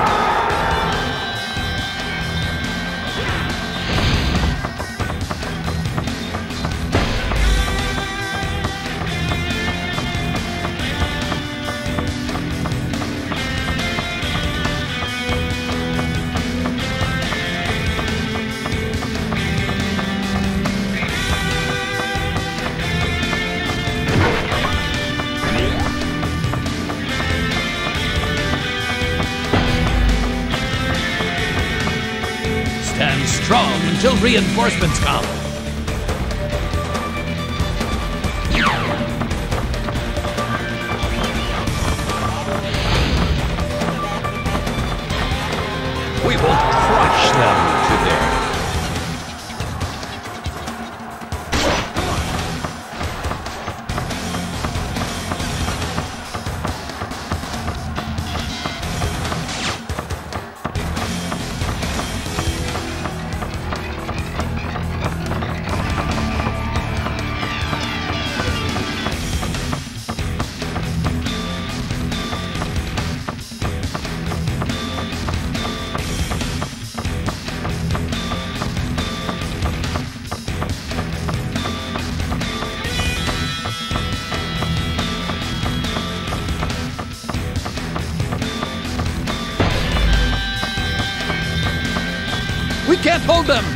Stand strong until reinforcements come. We will crush them today. We can't hold them!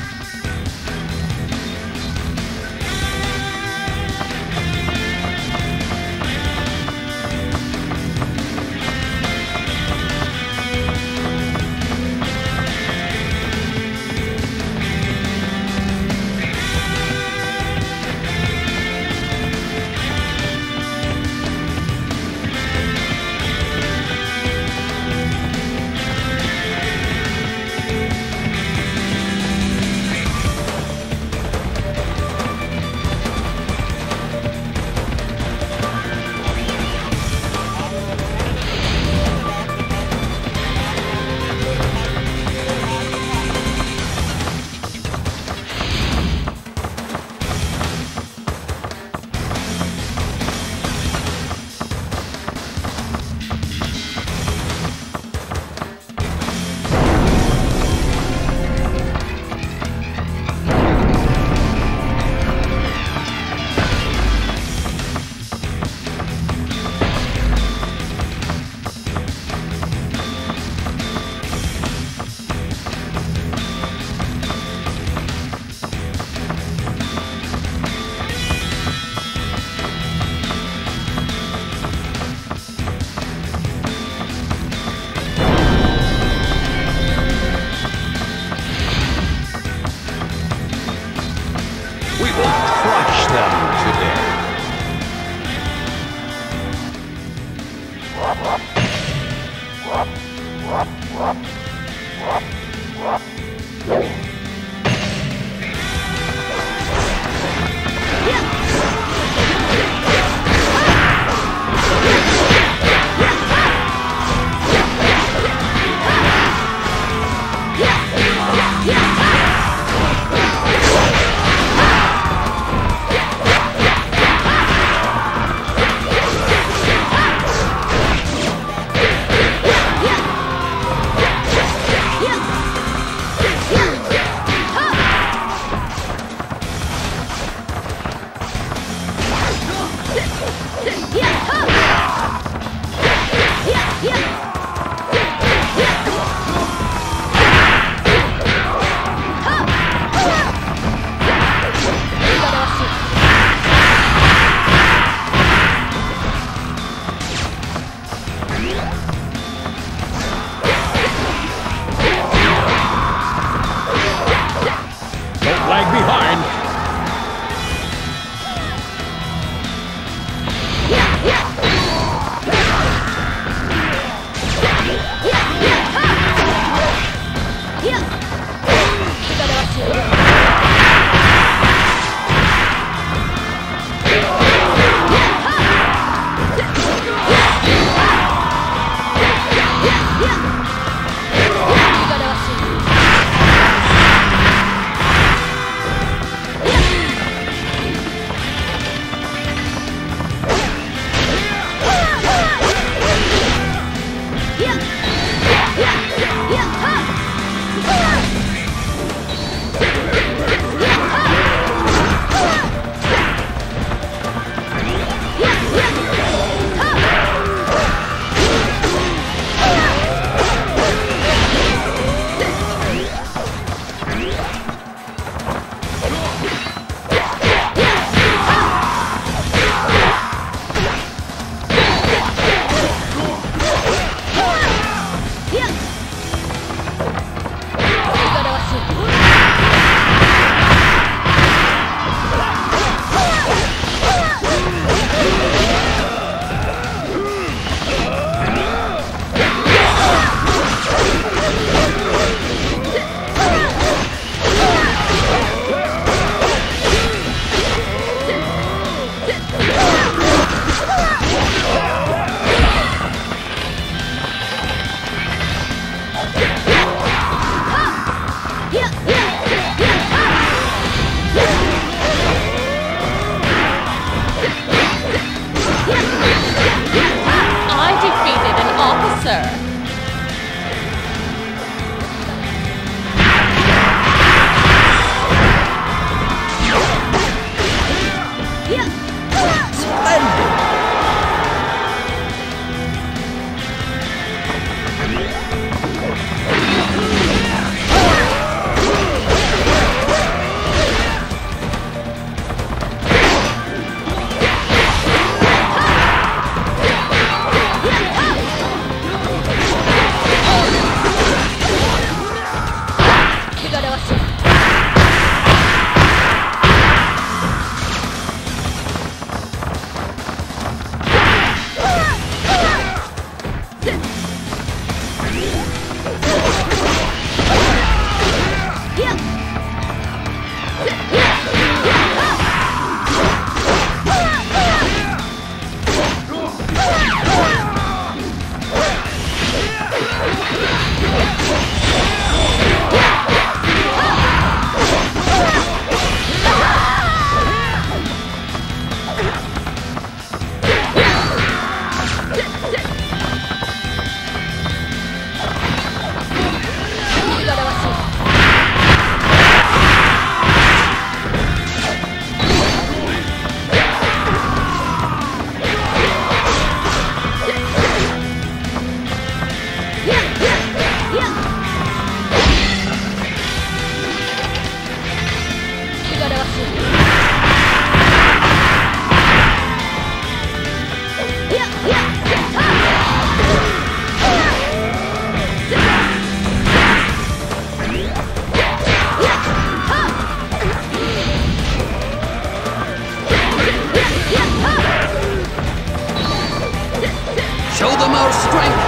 strength!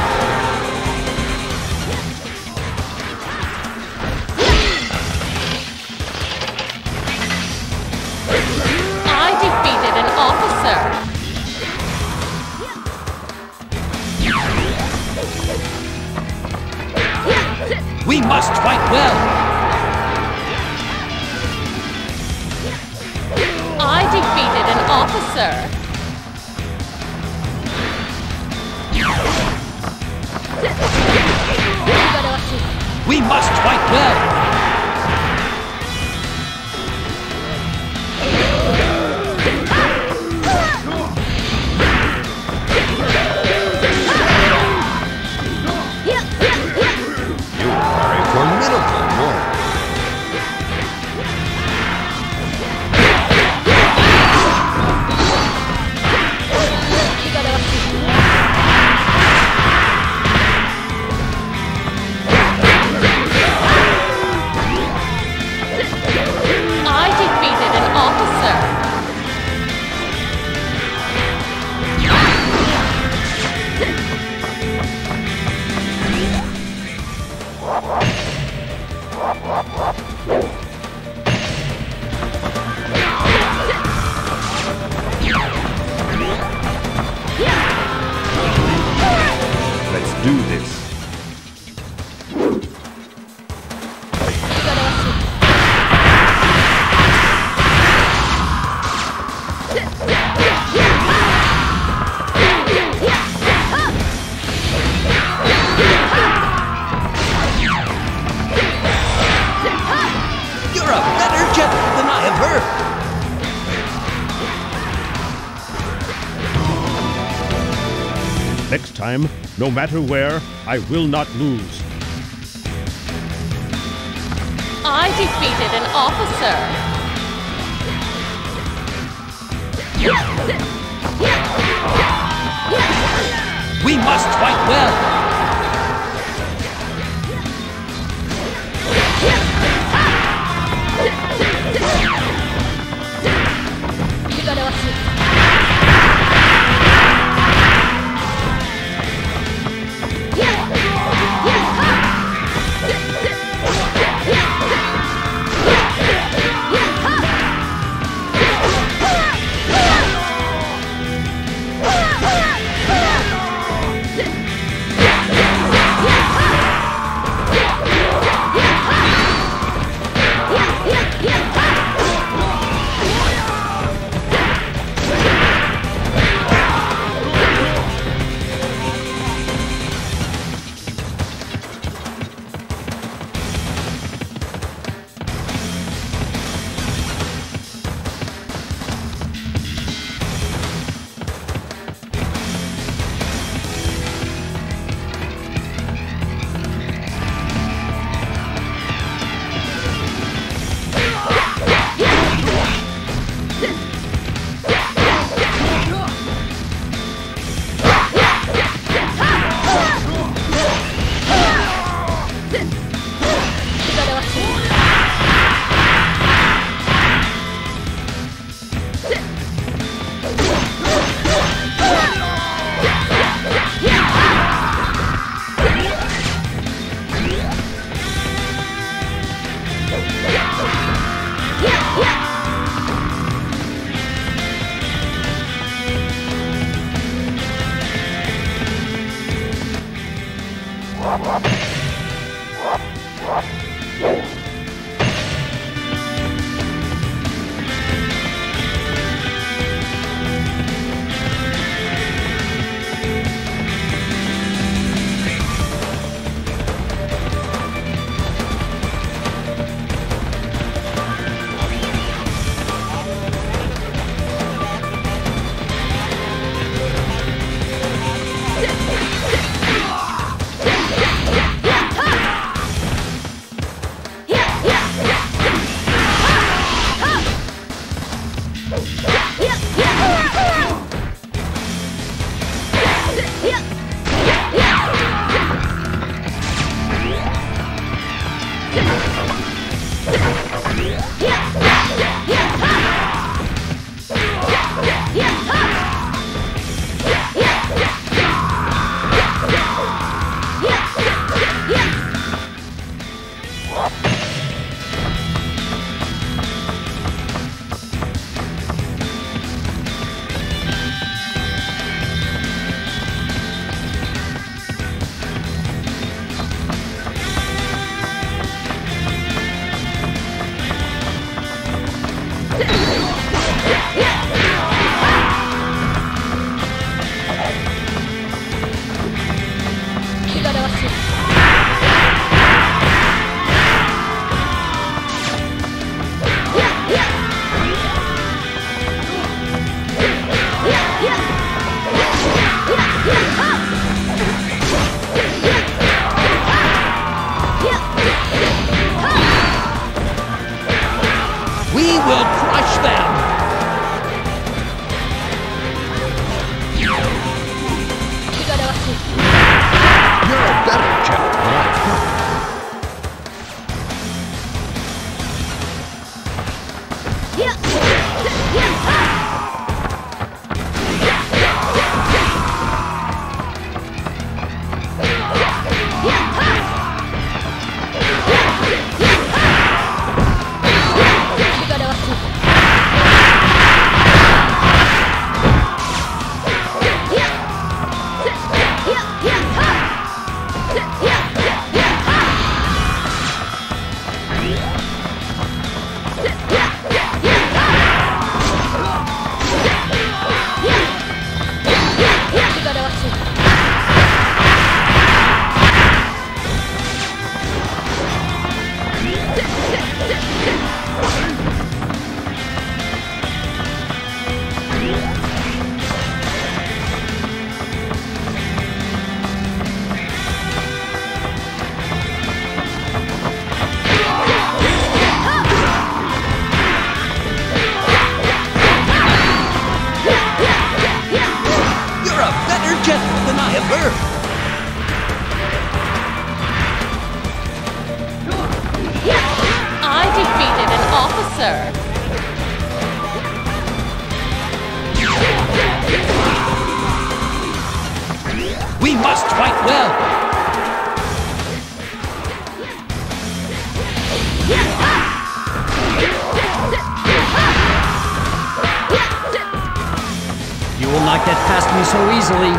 I defeated an officer! We must fight well! I defeated an officer! We must fight well! You are a formidable warrior. I defeated an officer! Let's do this. You're a better general than I have heard! Next time, no matter where, I will not lose. I defeated an officer! We must fight well! We will crush them! You're a better general than I thought. We must fight well! You will not get past me so easily.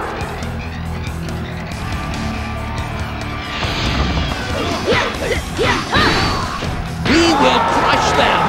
We will crush them!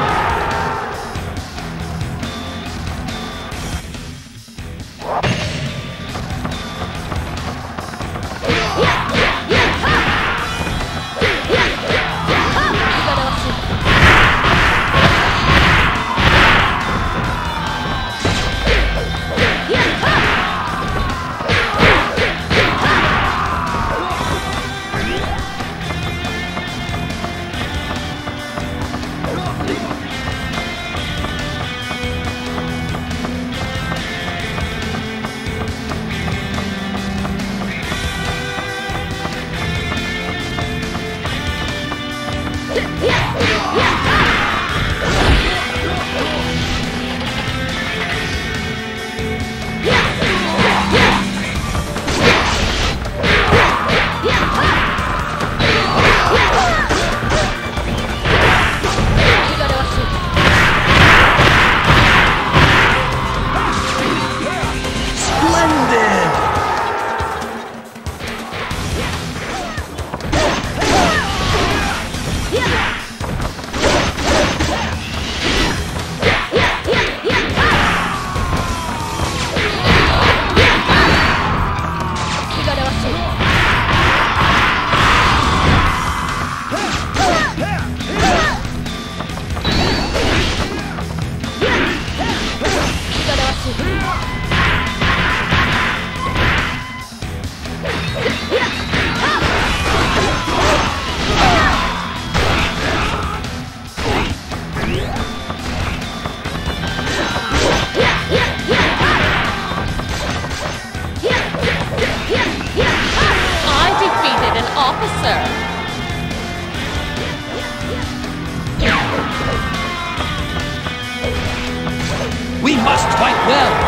We must fight well!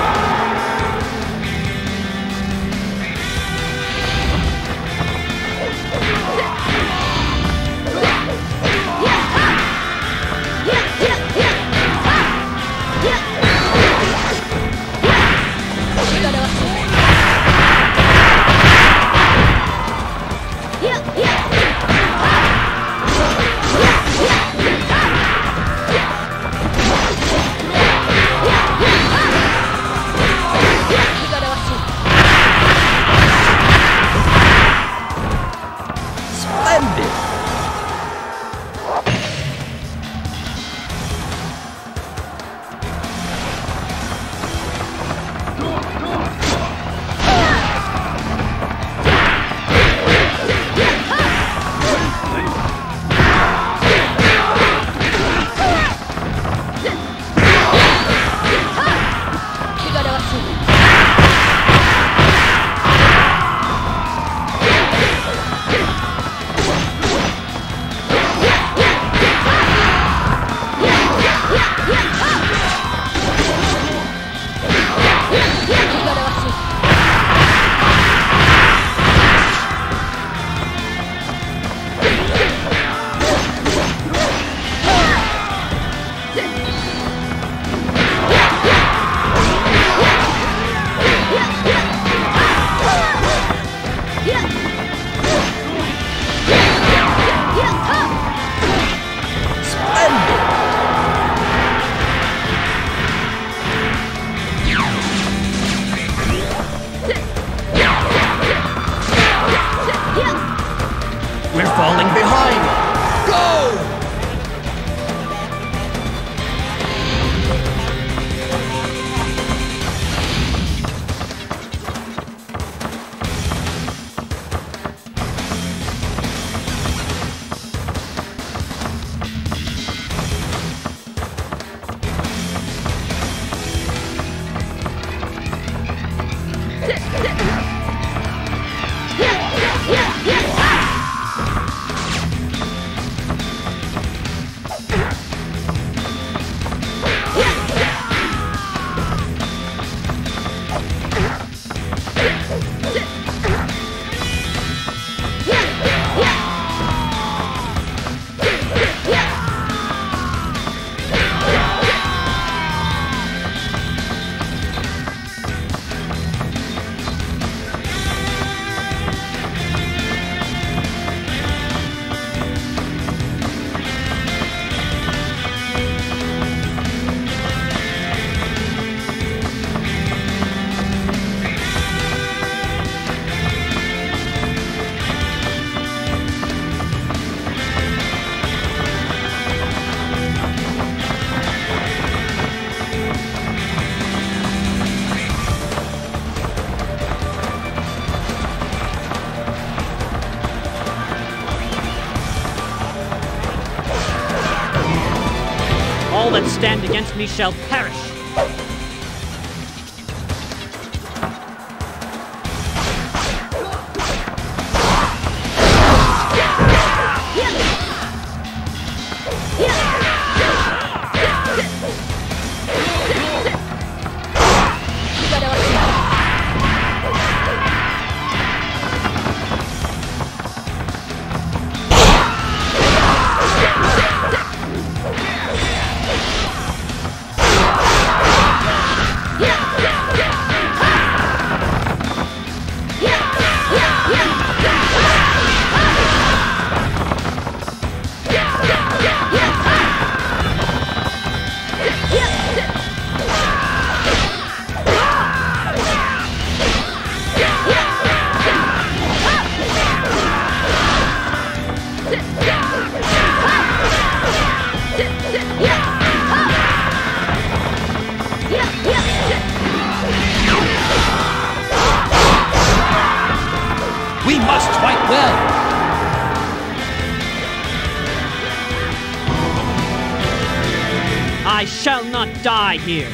All that stand against me shall perish. We must fight well! I shall not die here.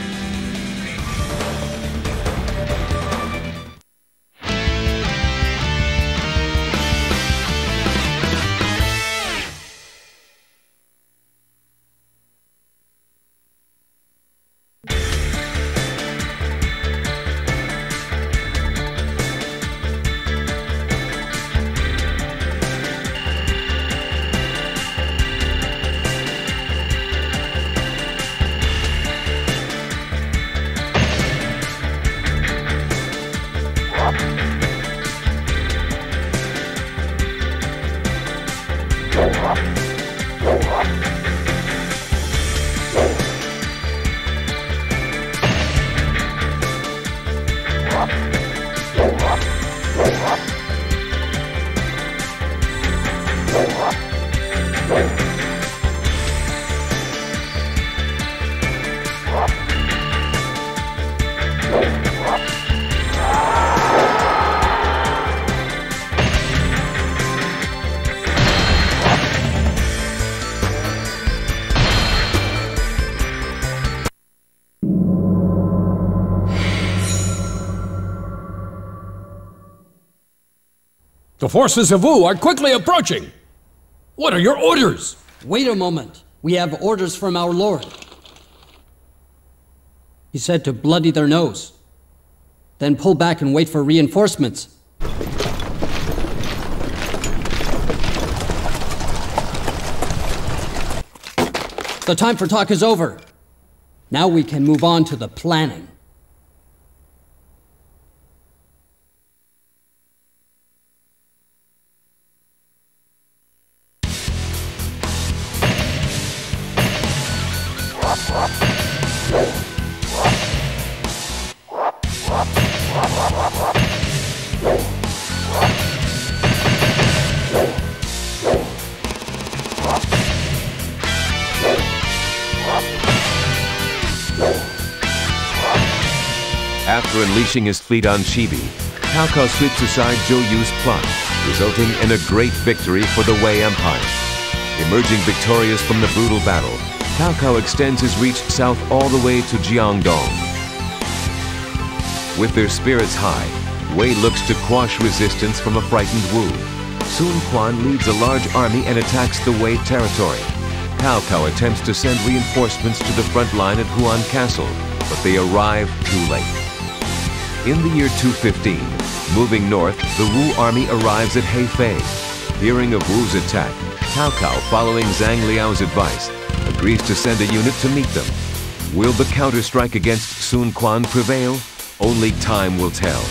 The forces of Wu are quickly approaching! What are your orders? Wait a moment. We have orders from our lord. He said to bloody their nose. Then pull back and wait for reinforcements. The time for talk is over. Now we can move on to the planning. After unleashing his fleet on Chibi, Cao Cao sweeps aside Zhou Yu's plot, resulting in a great victory for the Wei Empire. Emerging victorious from the brutal battle, Cao Cao extends his reach south all the way to Jiangdong. With their spirits high, Wei looks to quash resistance from a frightened Wu. Sun Quan leads a large army and attacks the Wei territory. Cao Cao attempts to send reinforcements to the front line at Huan Castle, but they arrive too late. In the year two fifteen, moving north, the Wu army arrives at He Fei. Hearing of Wu's attack, Cao Cao, following Zhang Liao's advice, agrees to send a unit to meet them. Will the counterstrike against Sun Quan prevail? Only time will tell.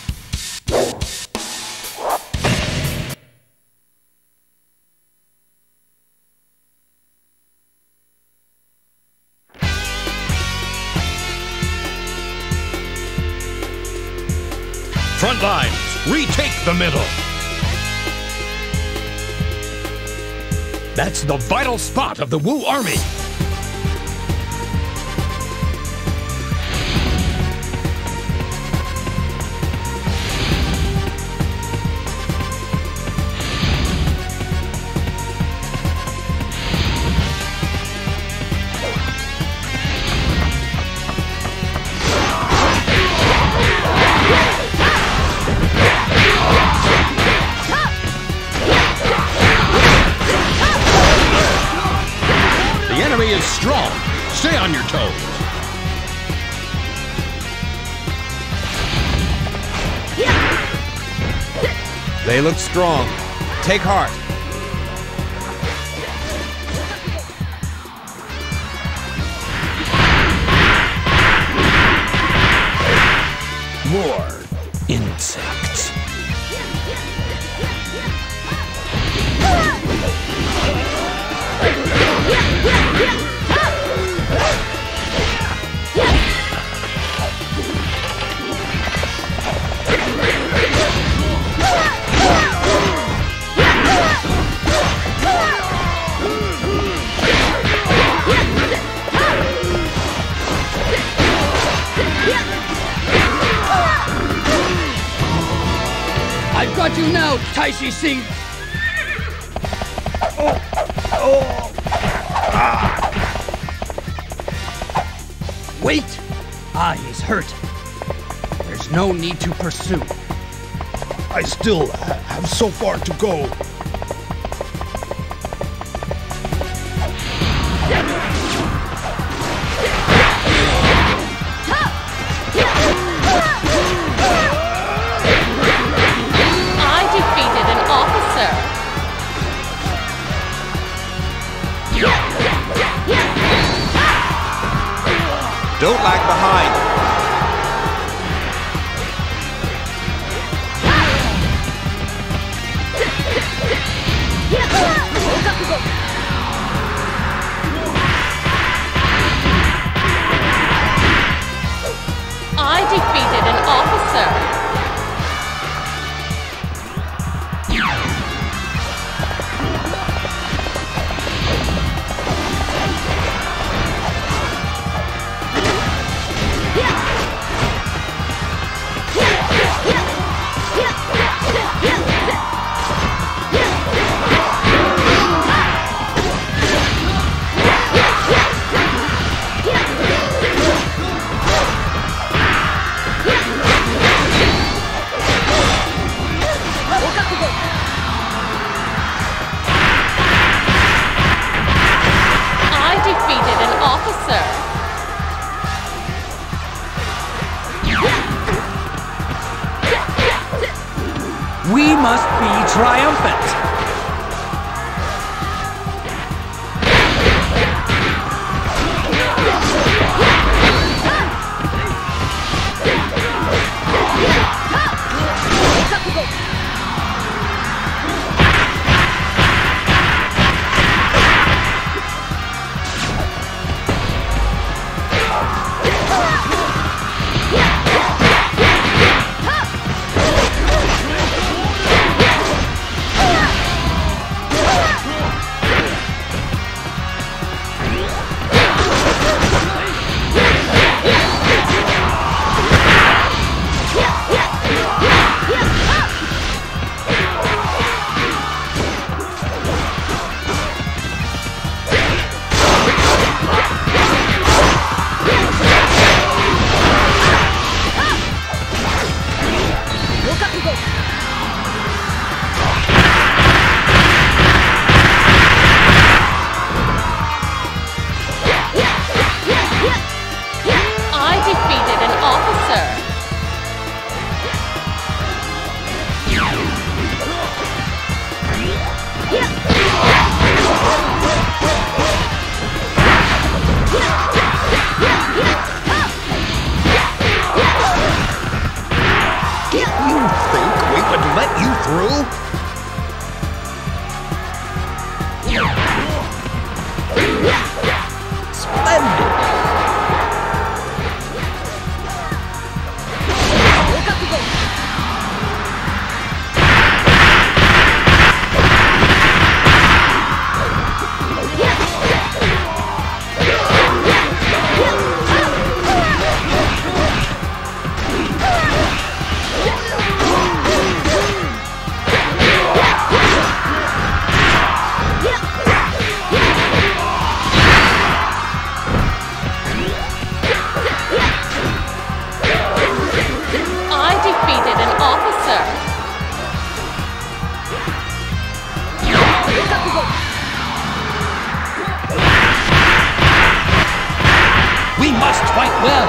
Front lines, retake the middle. That's the vital spot of the Wu army. The enemy is strong. Stay on your toes. They look strong. Take heart. More insects. I've got you now, Taishi C. Oh, oh. Ah. Wait! Ah, he's hurt. There's no need to pursue. I still ha have so far to go. I defeated an officer. Don't lag behind. I defeated an officer. I defeated an officer. We must be triumphant. Yeah! must fight well.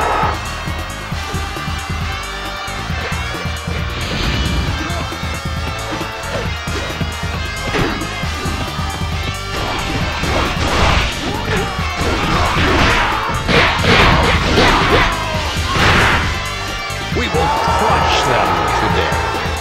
We will crush them today.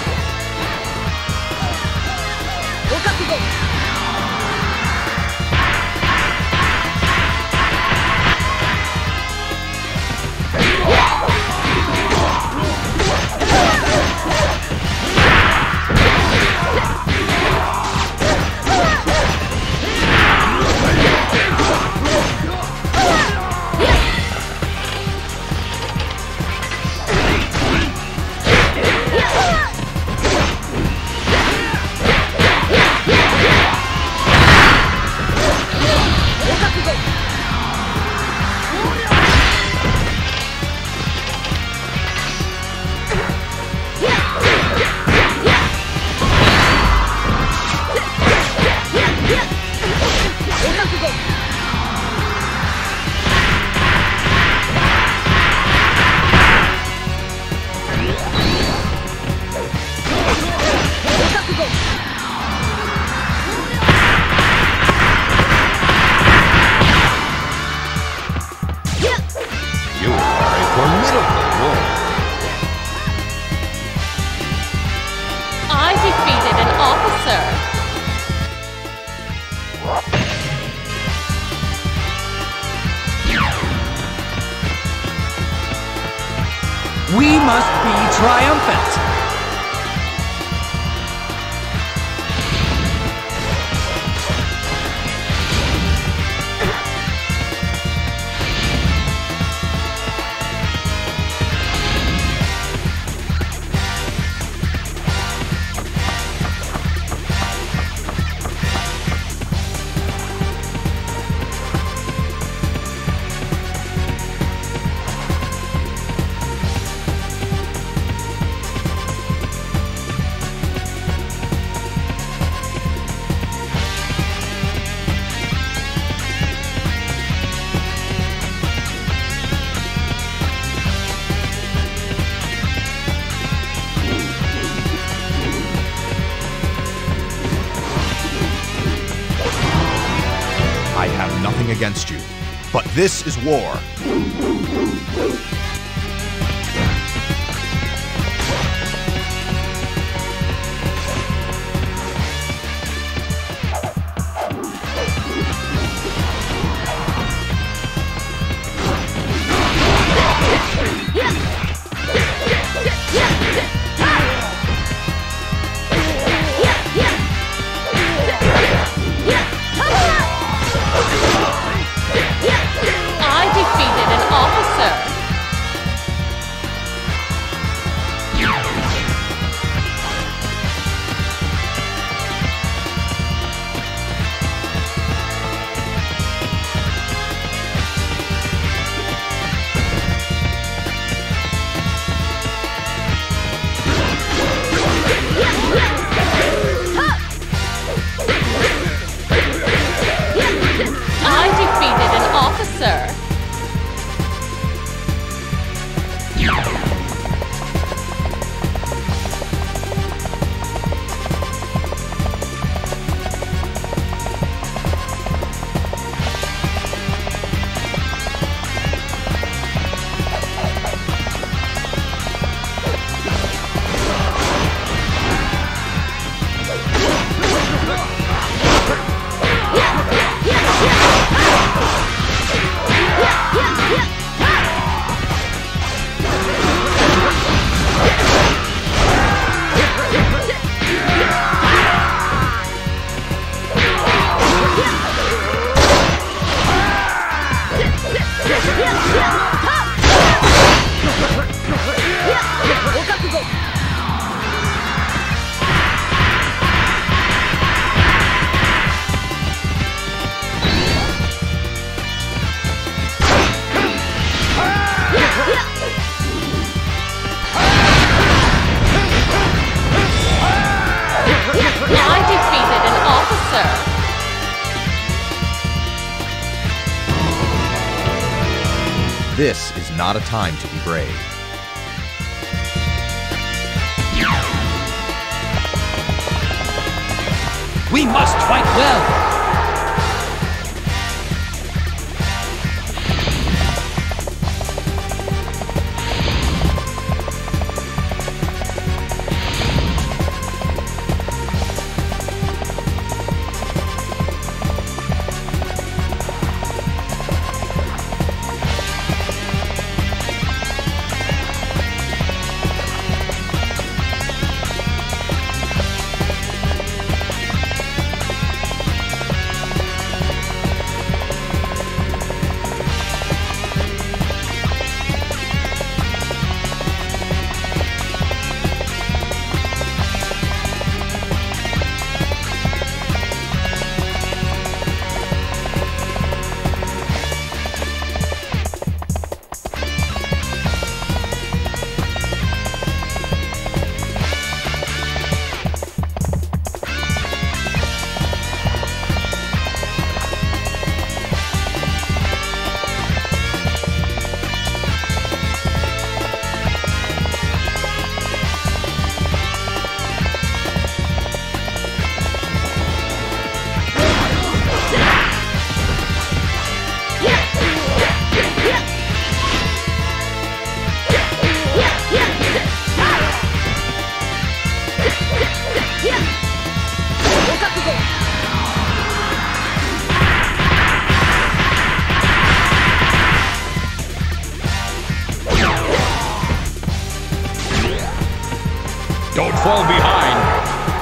We must be triumphant. I have nothing against you, but this is war. I defeated an officer. This is not a time to be brave. We must fight well! Don't fall behind!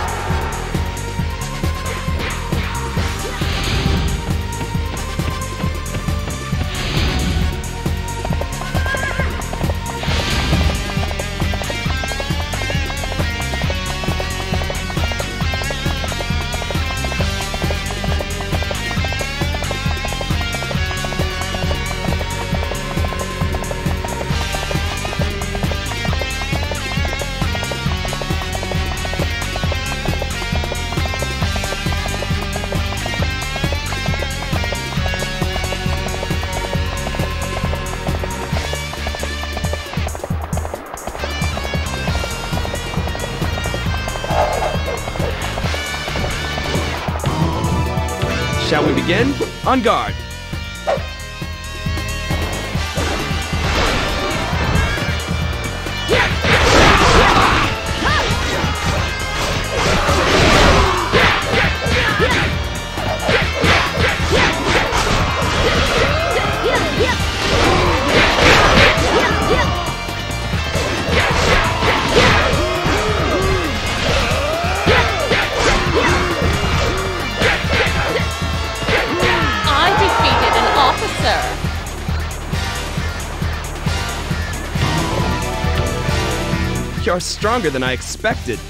Shall we begin? On guard! You're stronger than I expected.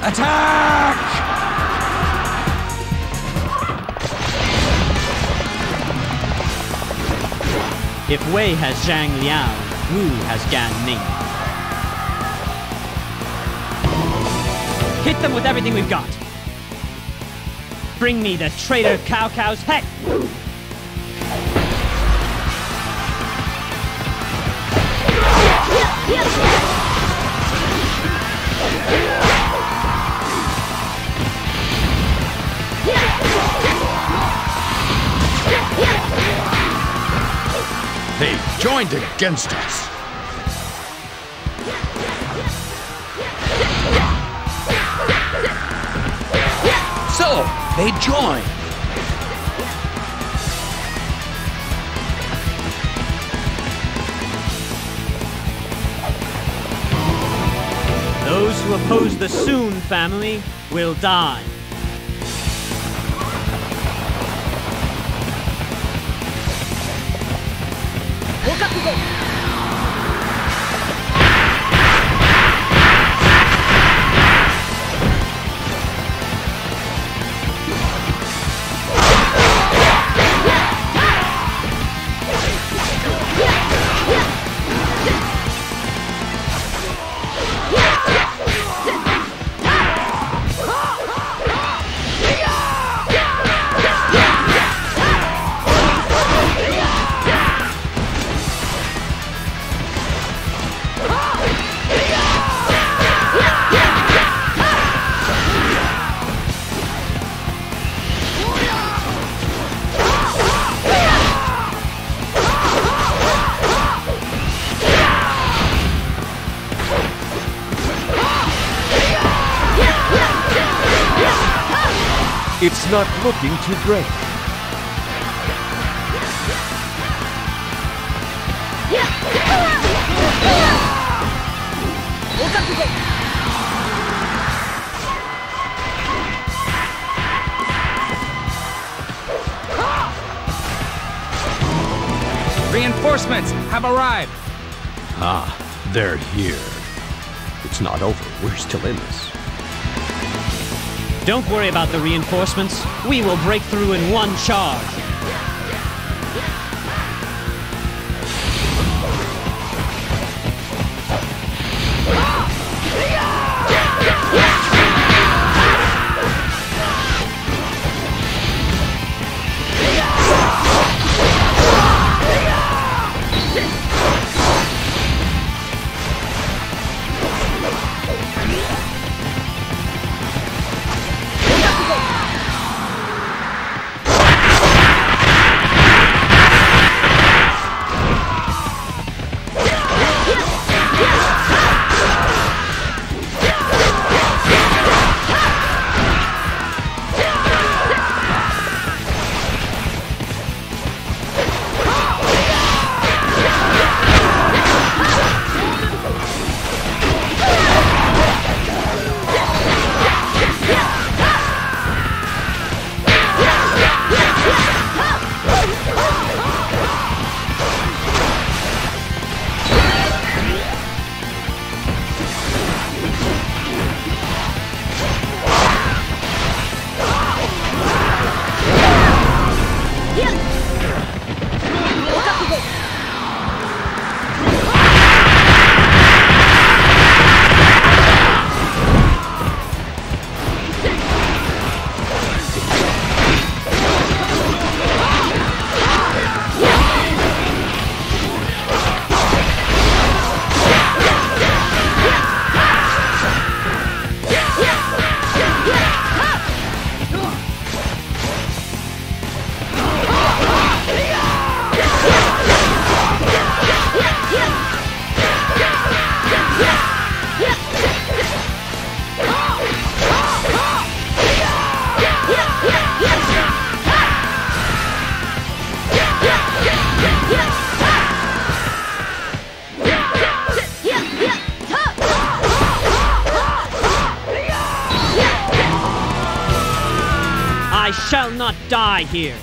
Attack! If Wei has Zhang Liao, Wu has Gan Ning. Hit them with everything we've got. Bring me the traitor Cao Cao's head! They joined against us. So, they joined. Those who oppose the Sun family will die. It's not looking too great. Reinforcements have arrived. Ah, they're here. It's not over. We're still in this. Don't worry about the reinforcements. We will break through in one charge. I shall not die here.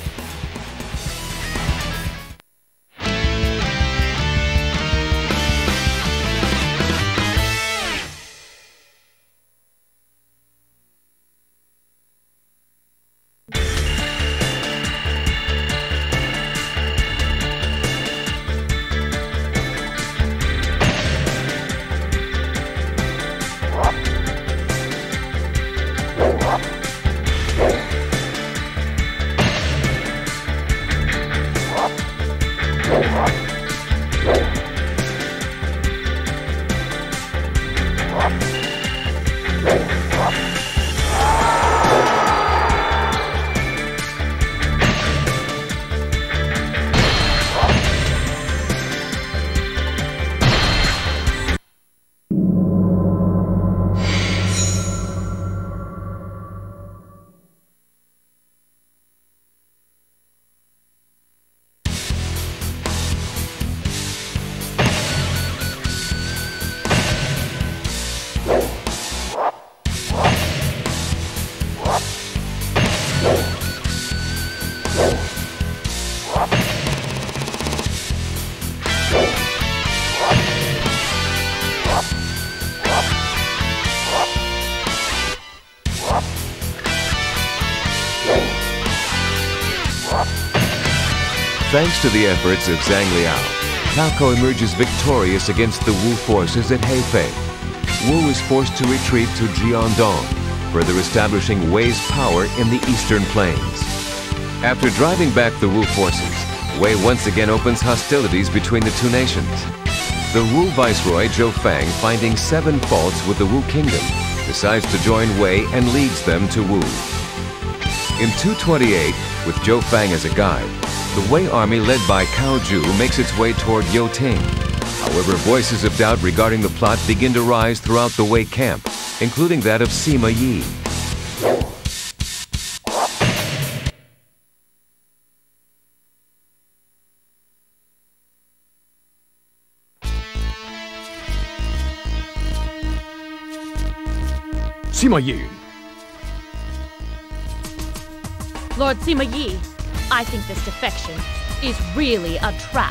Thanks to the efforts of Zhang Liao, Cao Cao emerges victorious against the Wu forces at He Fei. Wu is forced to retreat to Jiandong, further establishing Wei's power in the eastern plains. After driving back the Wu forces, Wei once again opens hostilities between the two nations. The Wu viceroy Zhou Fang, finding seven faults with the Wu kingdom, decides to join Wei and leads them to Wu. In two twenty-eight, with Zhou Fang as a guide, the Wei army led by Cao Ju makes its way toward You Ting. However, voices of doubt regarding the plot begin to rise throughout the Wei camp, including that of Sima Yi. Sima Yi. Lord Sima Yi, I think this defection is really a trap.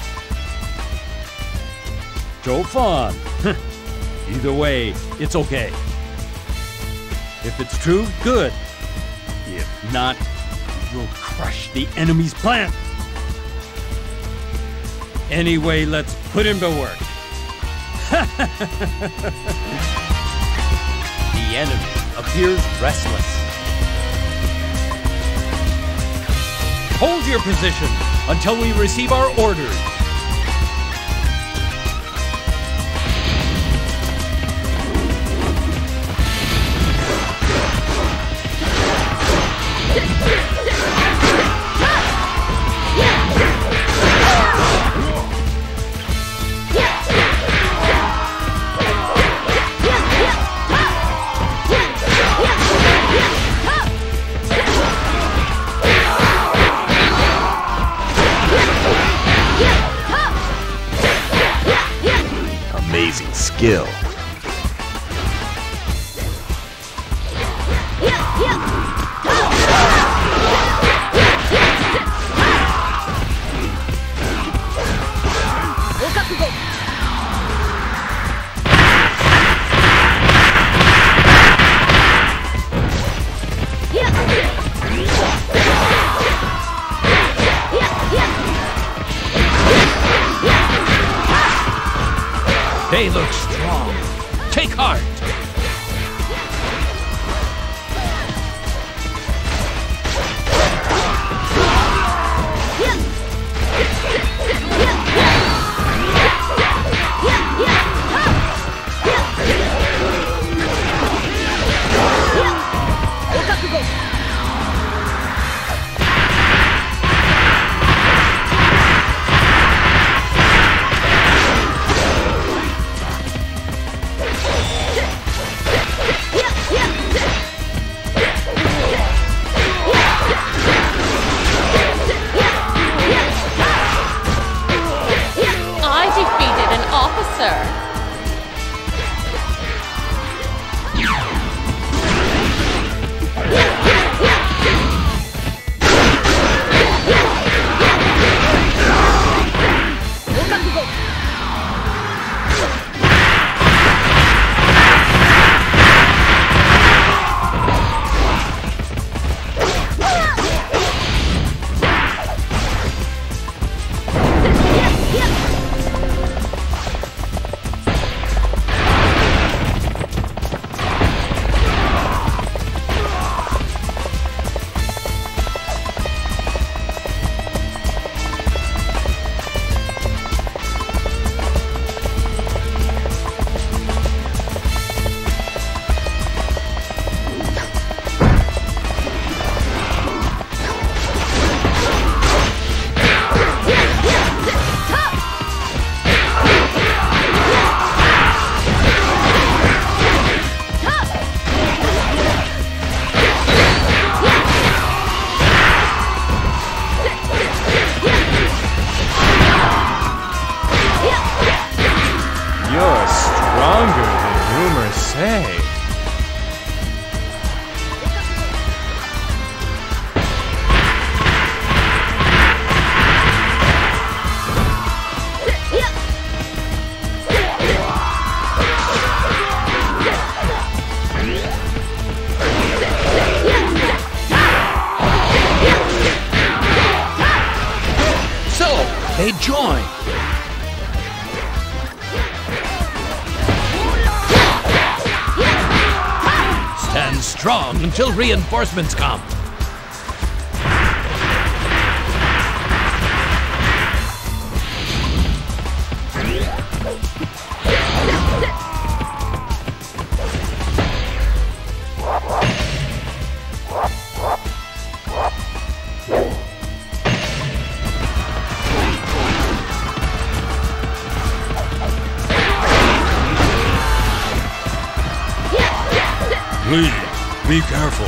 Zhou Fan. Either way, it's okay. If it's true, good. If not, we'll crush the enemy's plan. Anyway, let's put him to work. The enemy appears restless. Hold your position until we receive our orders. Amazing skill. They look strong. Take heart. they join. Stand strong until reinforcements come. Please, be careful.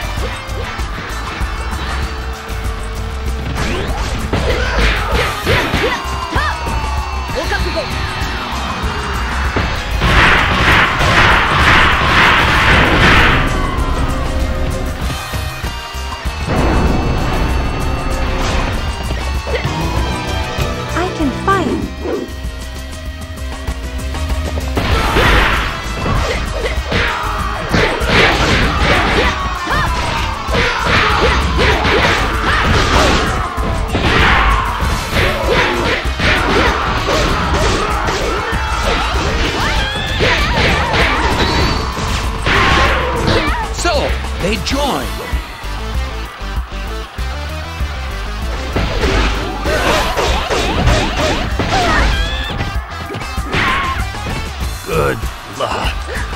I can fight. They join. Good luck.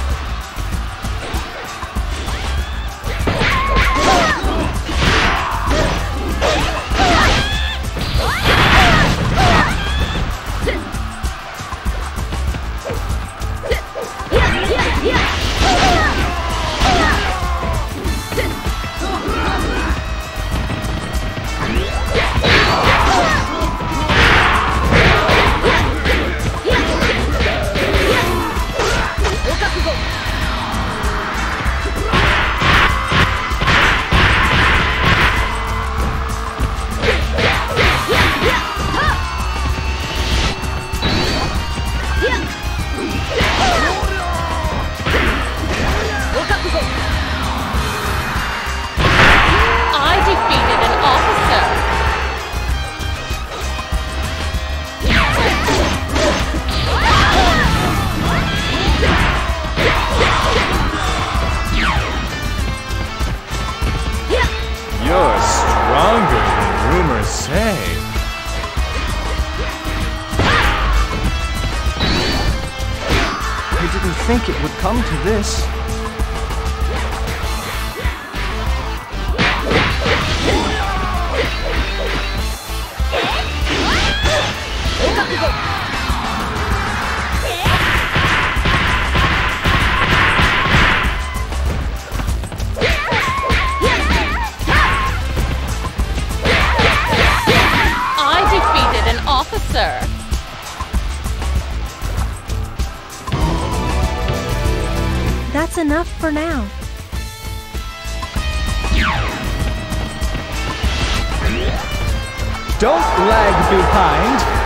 You're stronger than rumors say. I didn't think it would come to this. Officer. That's enough for now. Don't lag behind.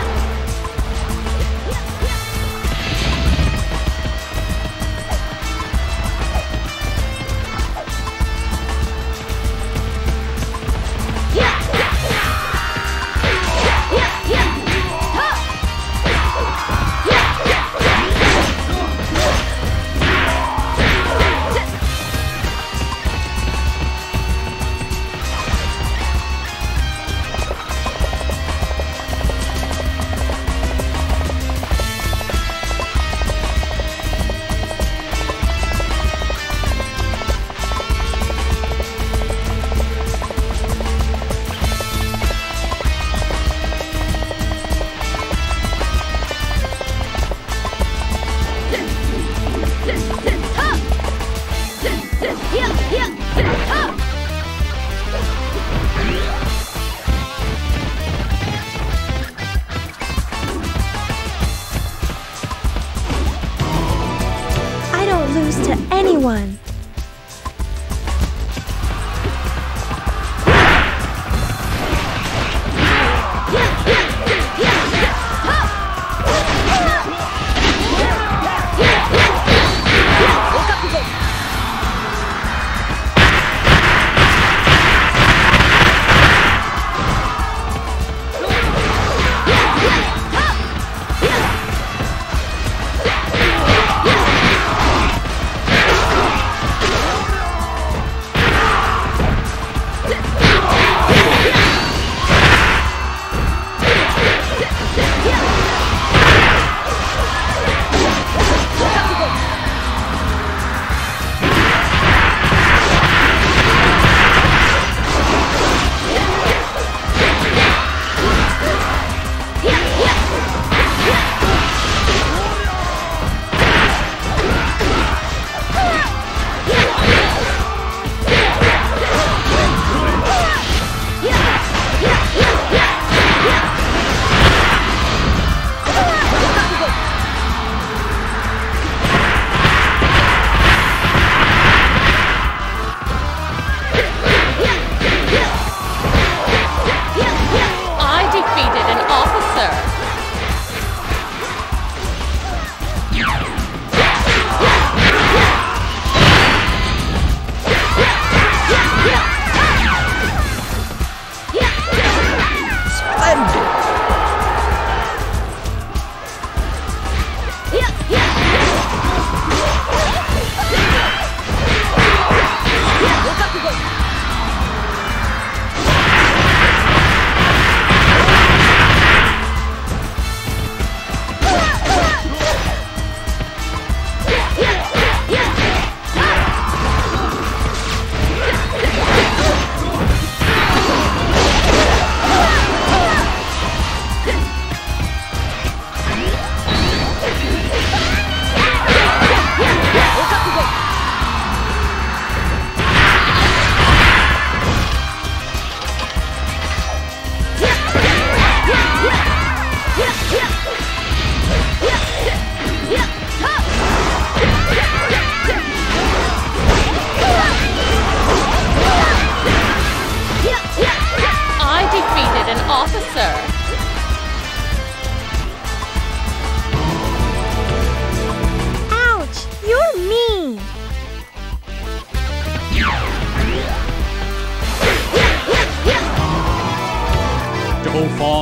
Lose to anyone.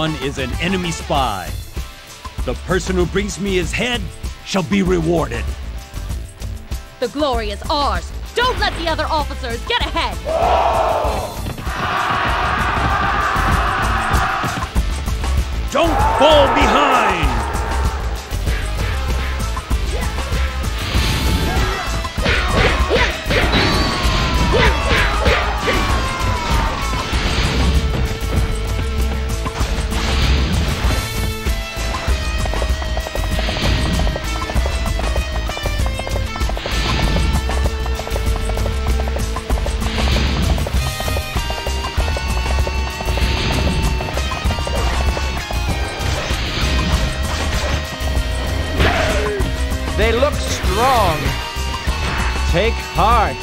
one is an enemy spy. The person who brings me his head shall be rewarded. The glory is ours. Don't let the other officers get ahead. Don't fall behind! They look strong. Take heart.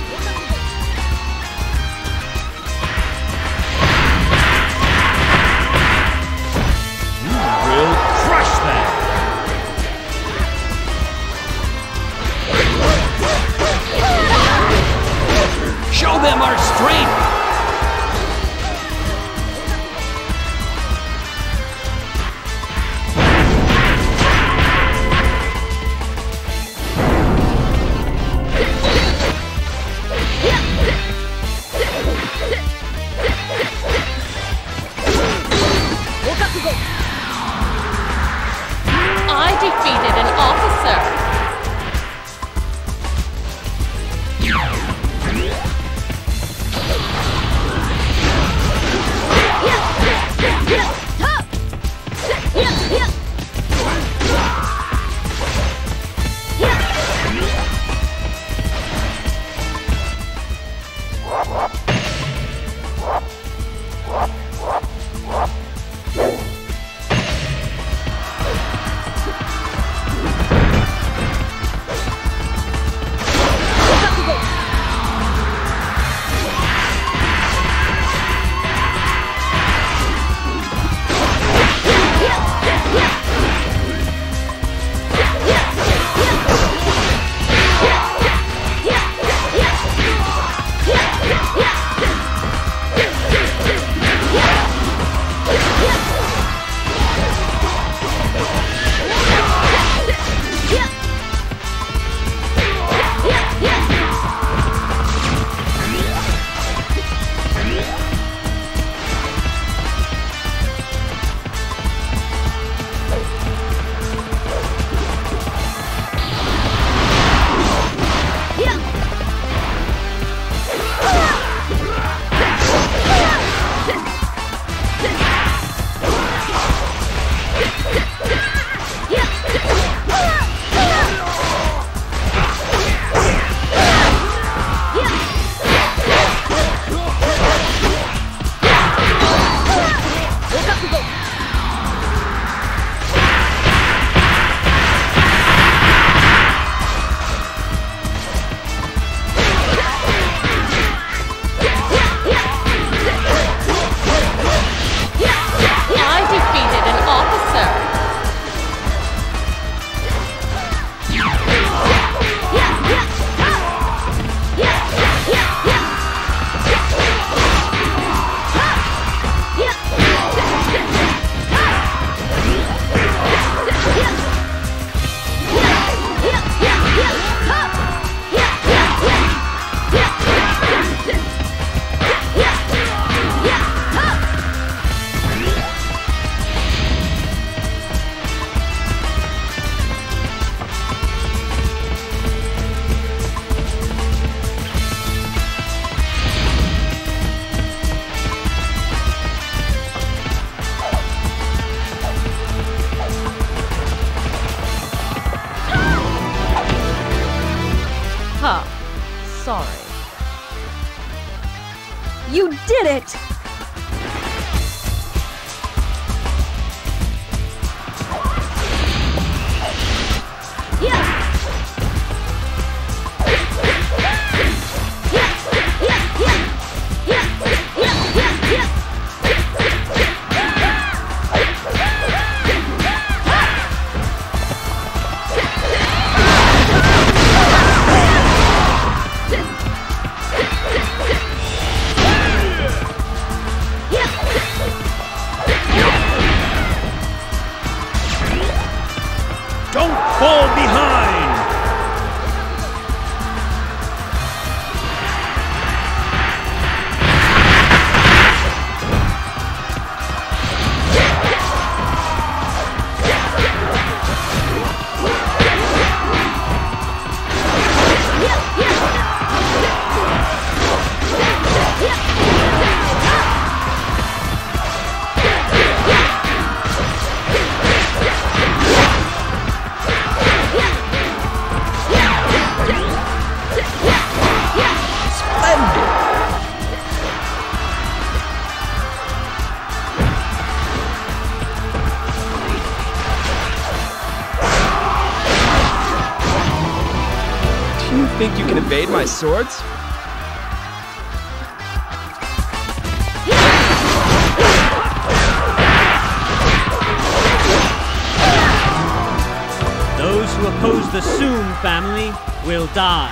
We'll crush them. Show them our strength. I defeated an officer. Huh. Sorry. You did it! behind! Think you can evade my swords? Those who oppose the Soong family will die.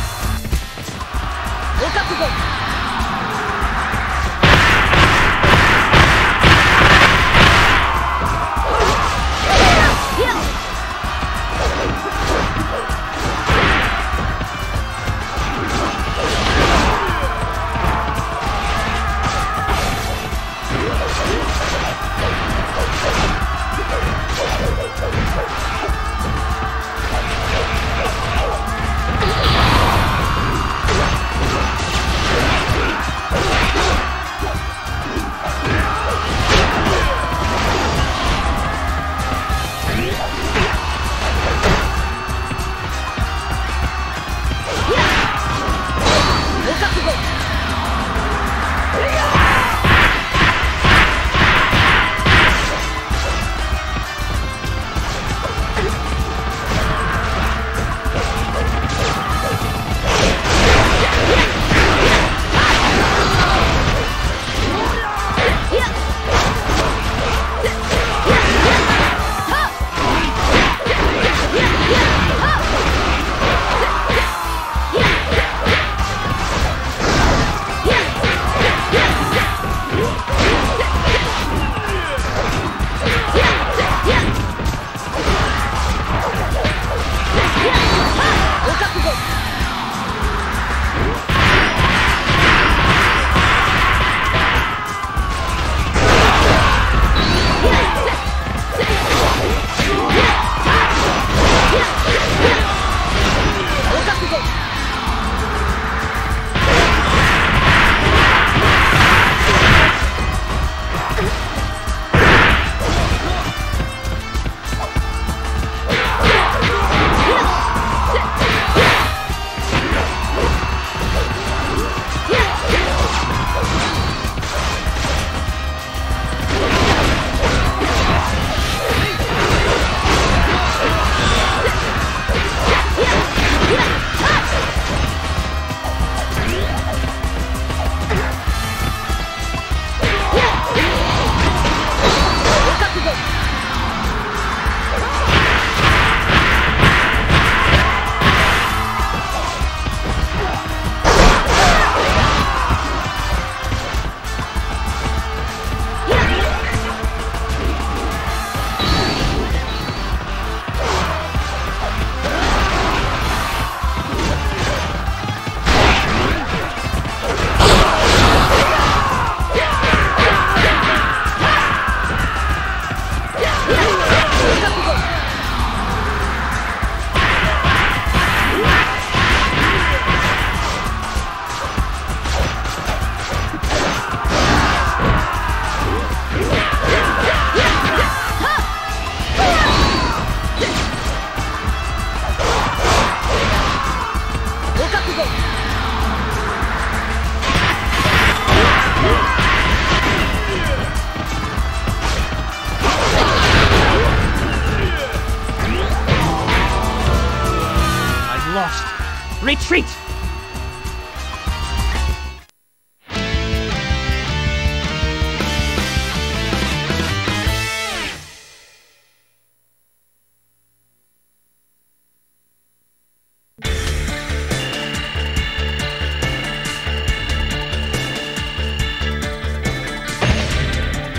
Retreat!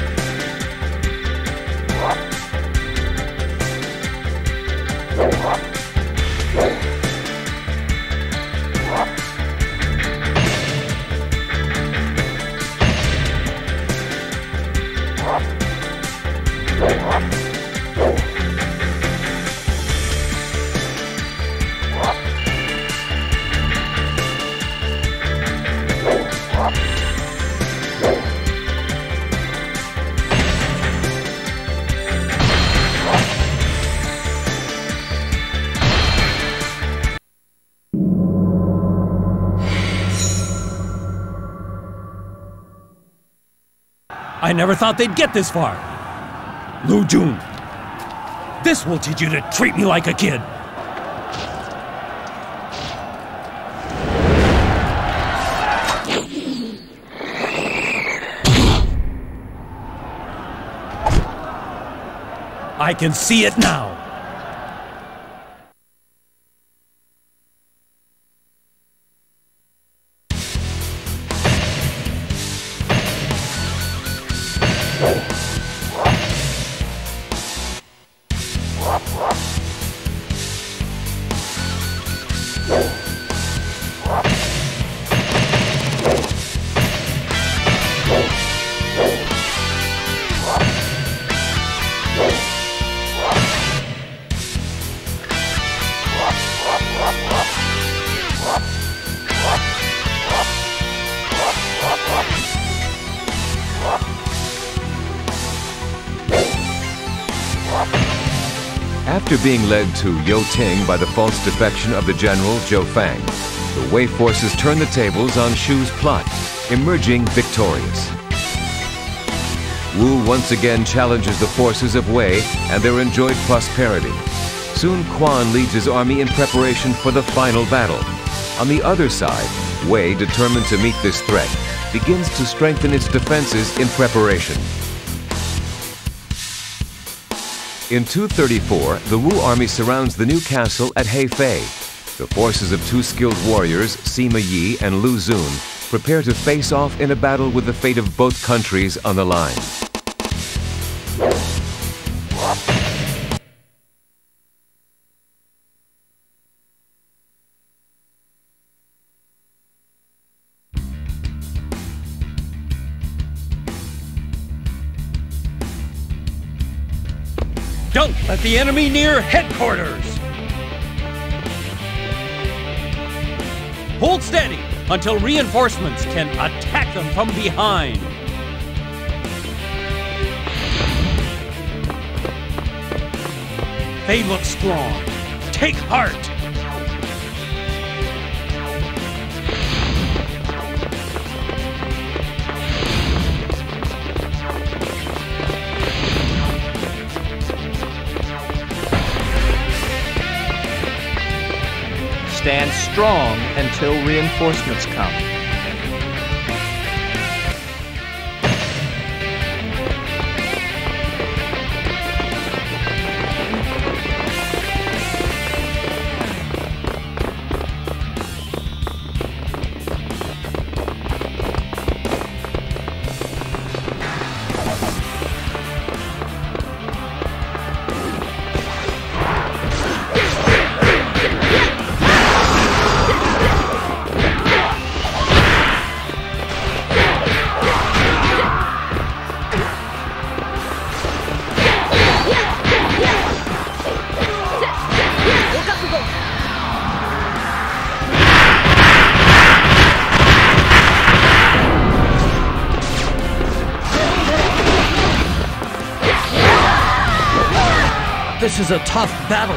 What? I never thought they'd get this far. Lu Jun, this will teach you to treat me like a kid. I can see it now. After being led to You Ting by the false defection of the general Zhou Fang, the Wei forces turn the tables on Shu's plot, emerging victorious. Wu once again challenges the forces of Wei and their enjoyed prosperity. Soon Quan leads his army in preparation for the final battle. On the other side, Wei, determined to meet this threat, begins to strengthen its defenses in preparation. In two thirty-four, the Wu army surrounds the new castle at He Fei. The forces of two skilled warriors, Sima Yi and Lu Xun, prepare to face off in a battle with the fate of both countries on the line. Don't let the enemy near headquarters! Hold steady until reinforcements can attack them from behind. They look strong. Take heart! Stand strong until reinforcements come. This is a tough battle.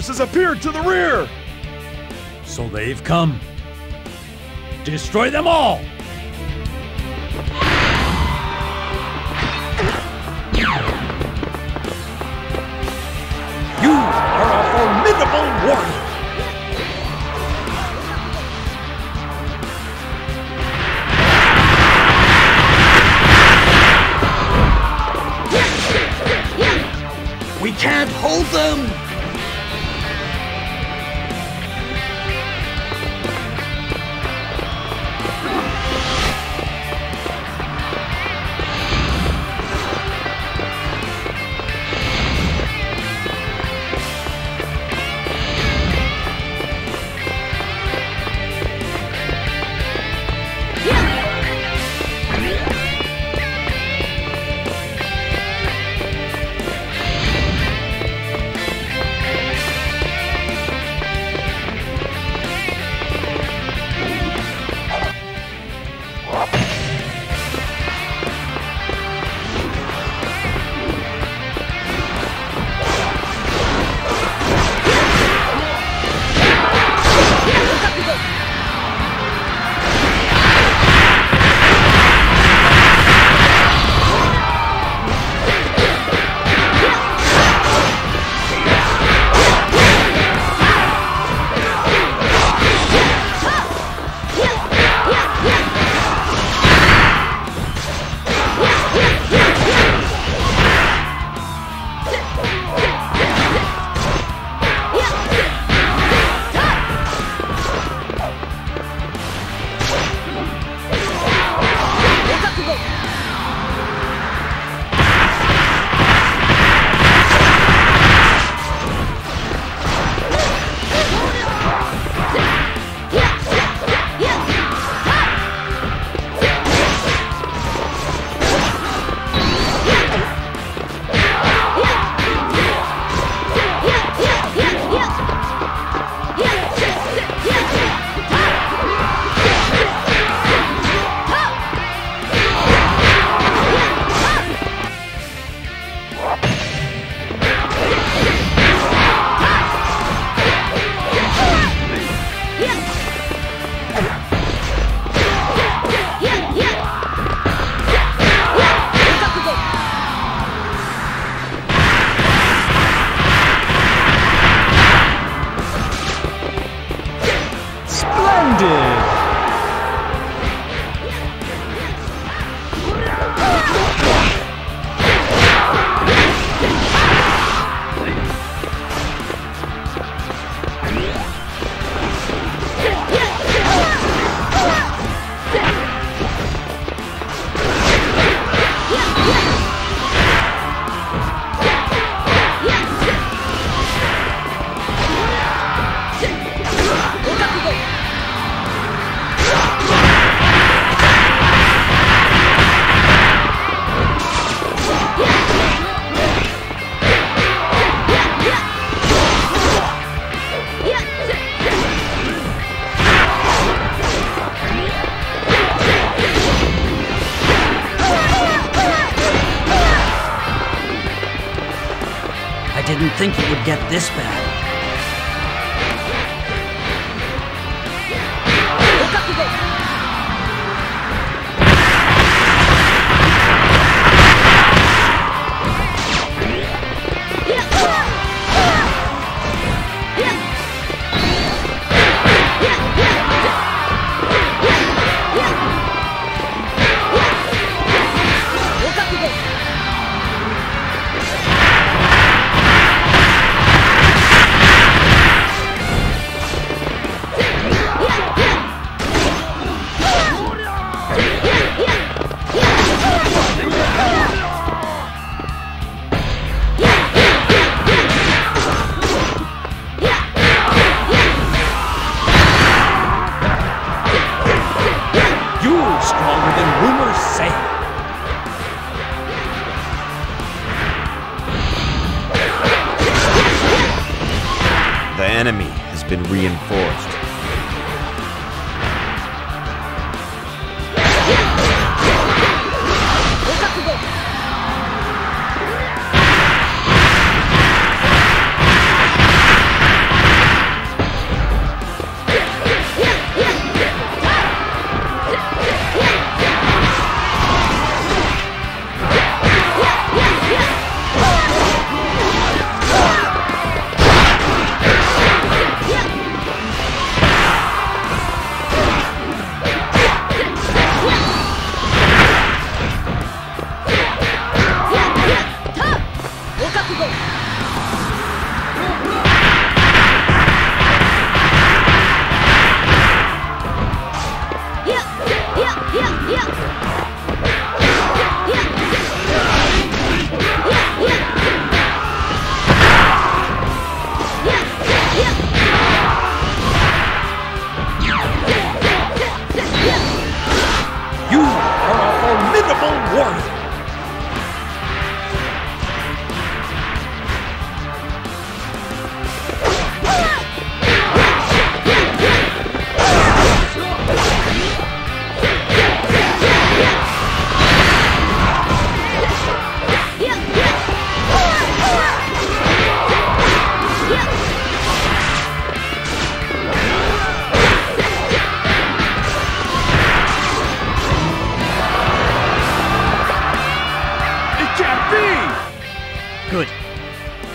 has appeared to the rear! So they've come. Destroy them all! You are a formidable warrior! We can't hold them! I didn't think it would get this bad. The enemy has been reinforced.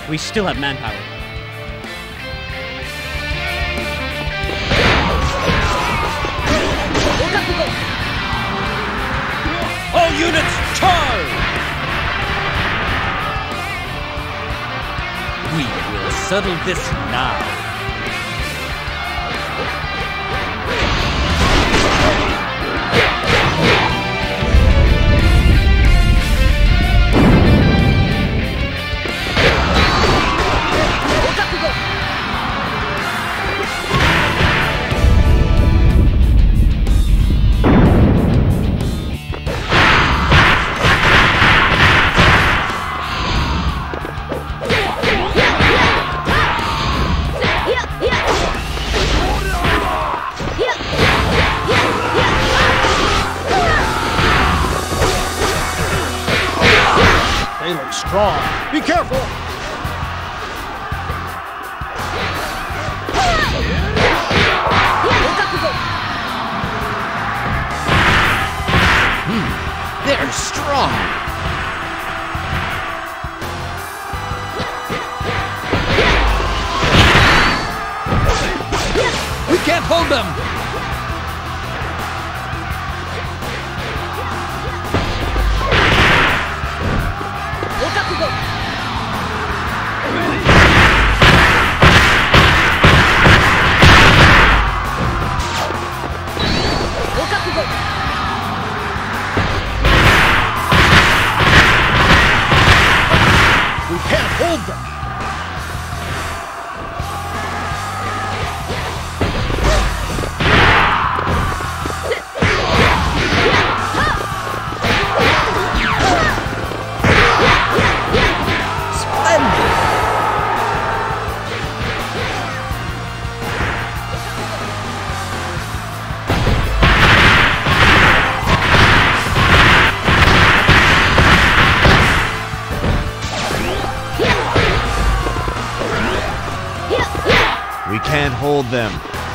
We still have manpower. All units, charge! We will settle this now. They look strong. Be careful! Hmm, they're strong. We can't hold them! We can't hold them! We can't hold them.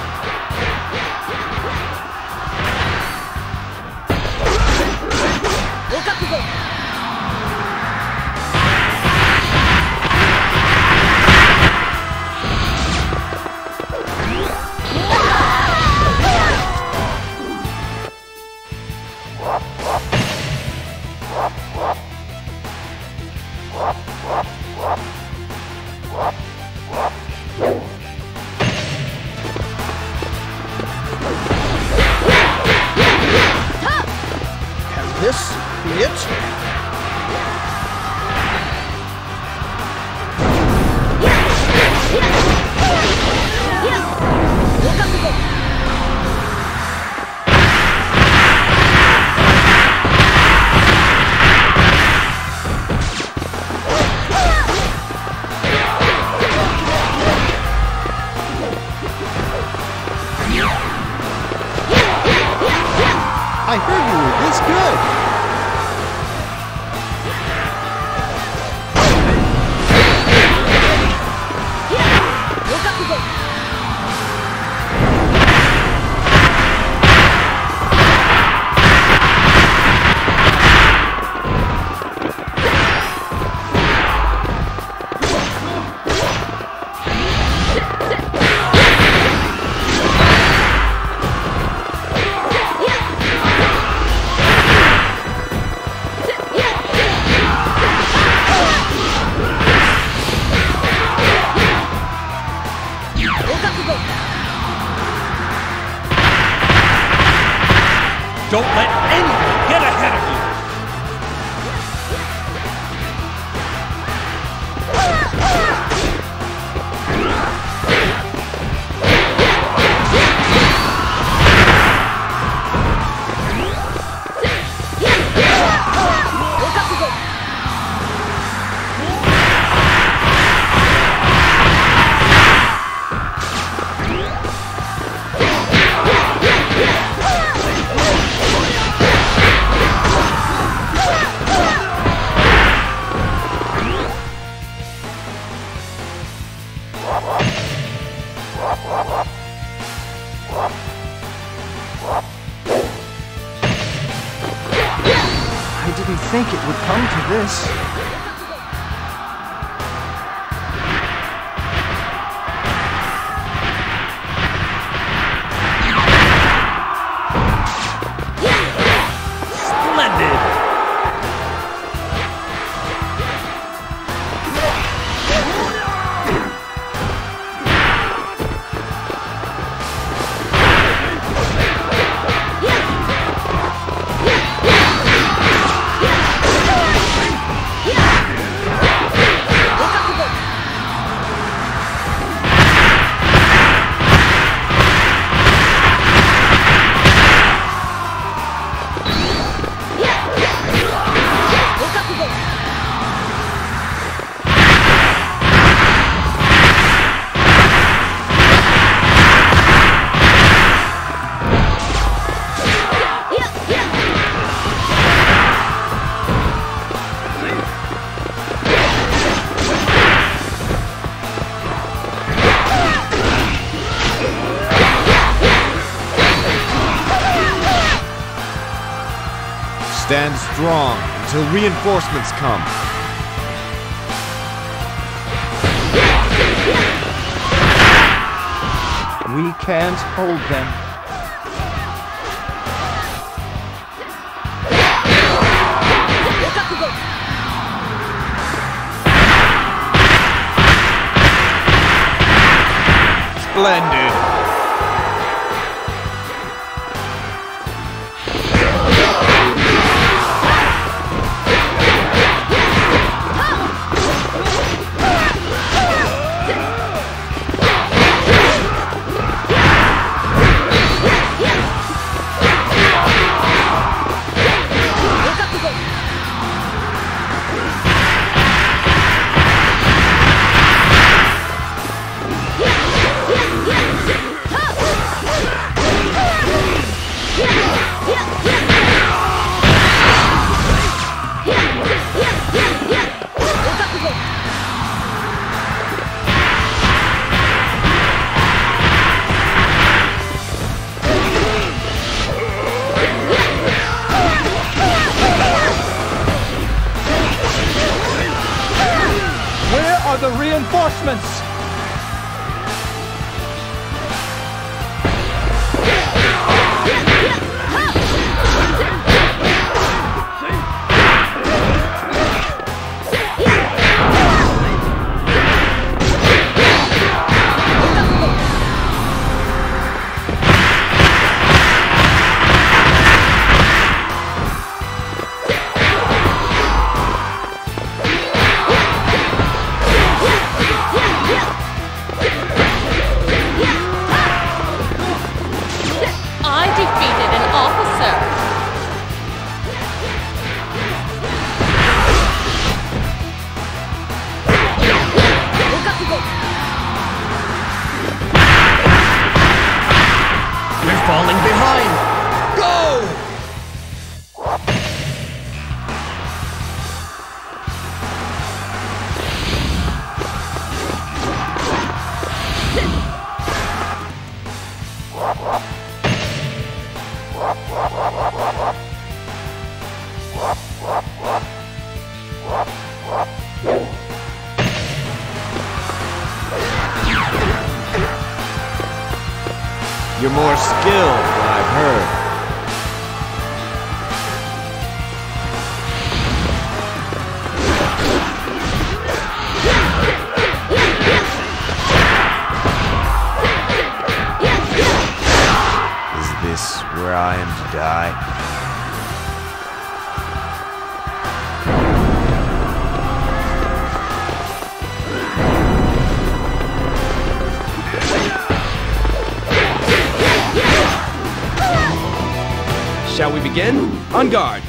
This be it? I heard you were this good. Don't let anyone get ahead of you! I didn't think it would come to this. Stand strong until reinforcements come. We can't hold them. Splendid. The reinforcements! Falling behind! Go! You're more skilled than I've heard. Is this where I am to die? Shall we begin? On guard!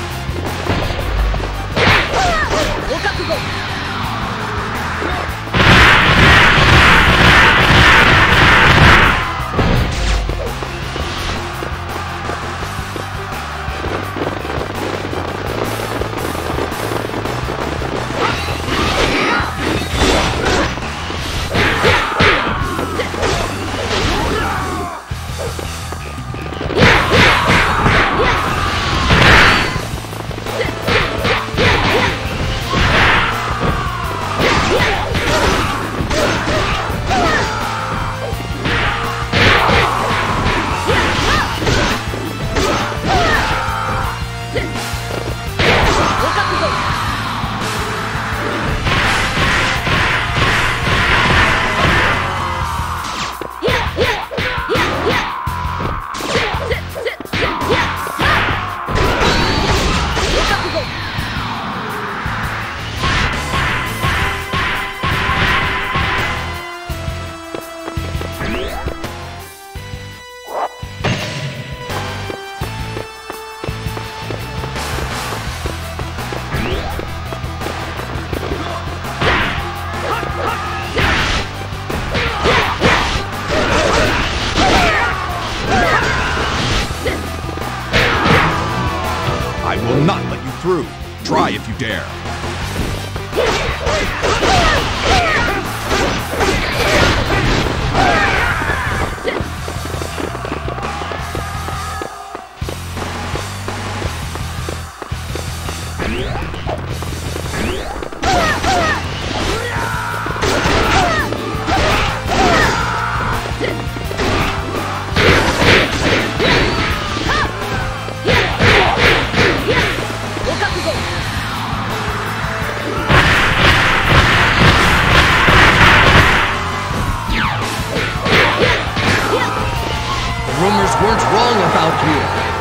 will not let you through. Try if you dare. rumors weren't wrong about you.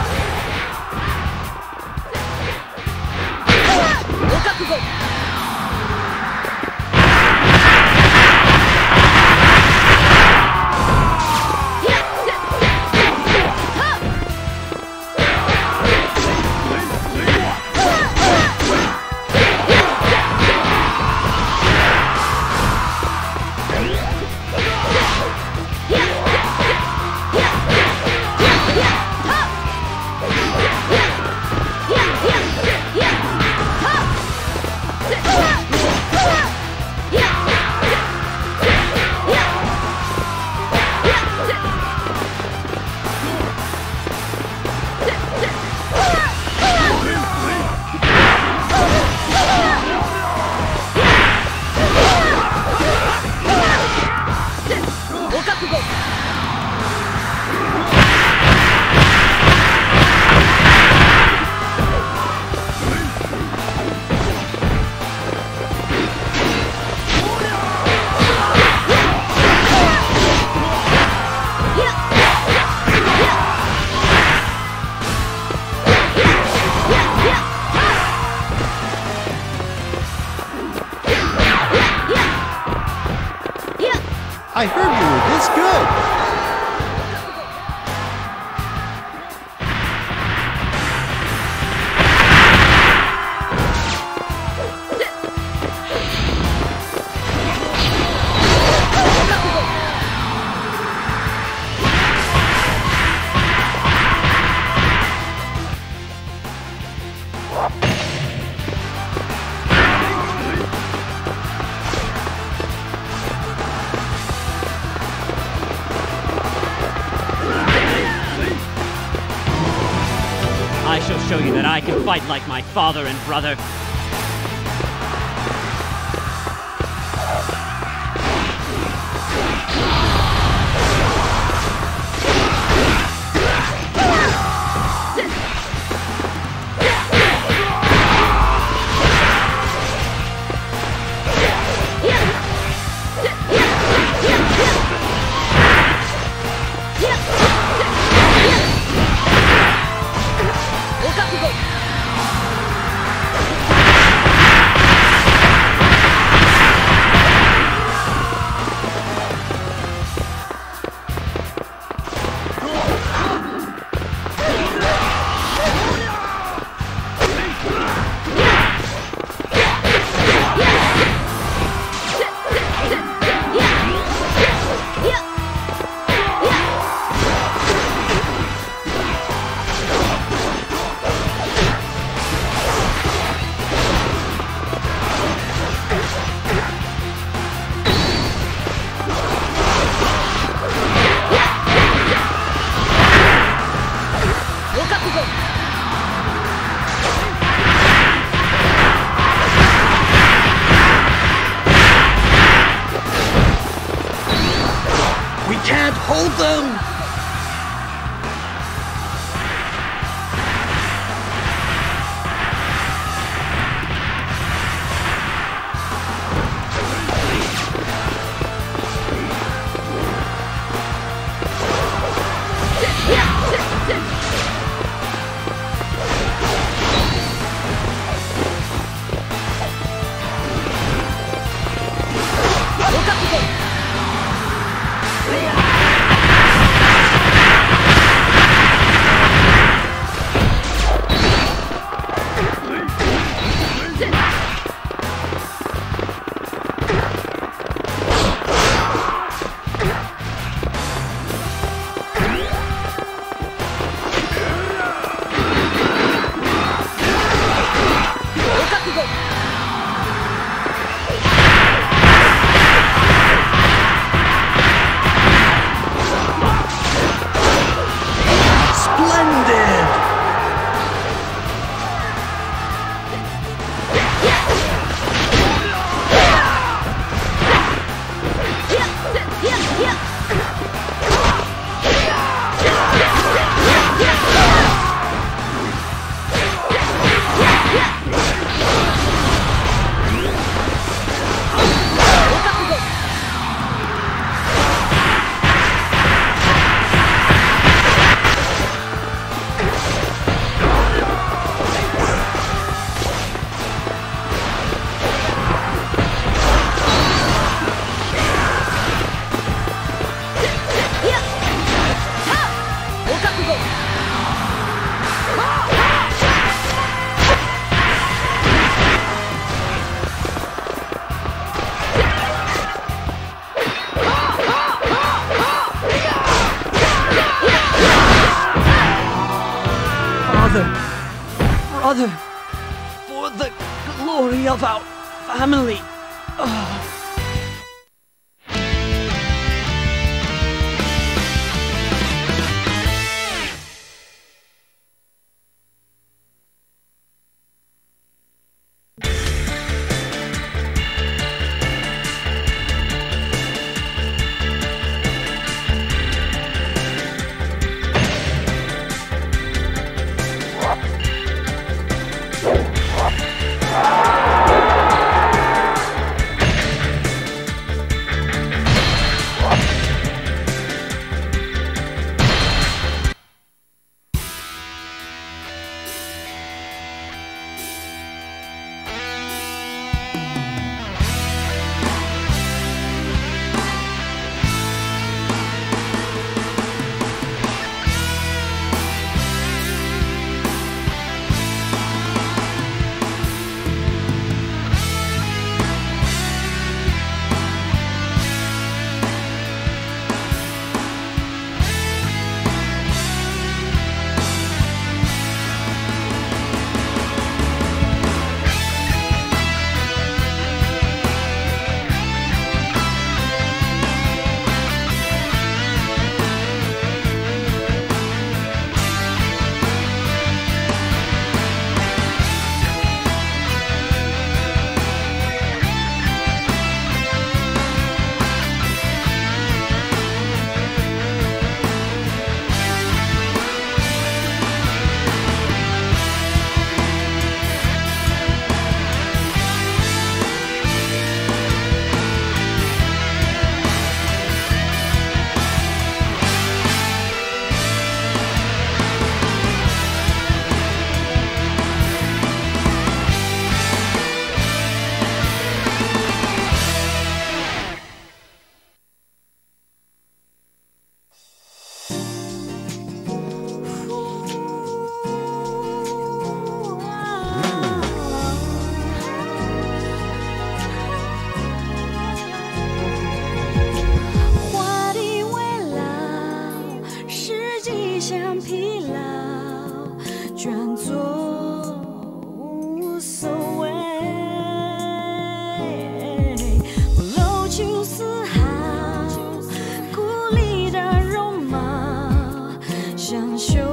I heard you were this good! I shall show you that I can fight like my father and brother. We can't hold them! father, for the glory of our family. Uh. 想修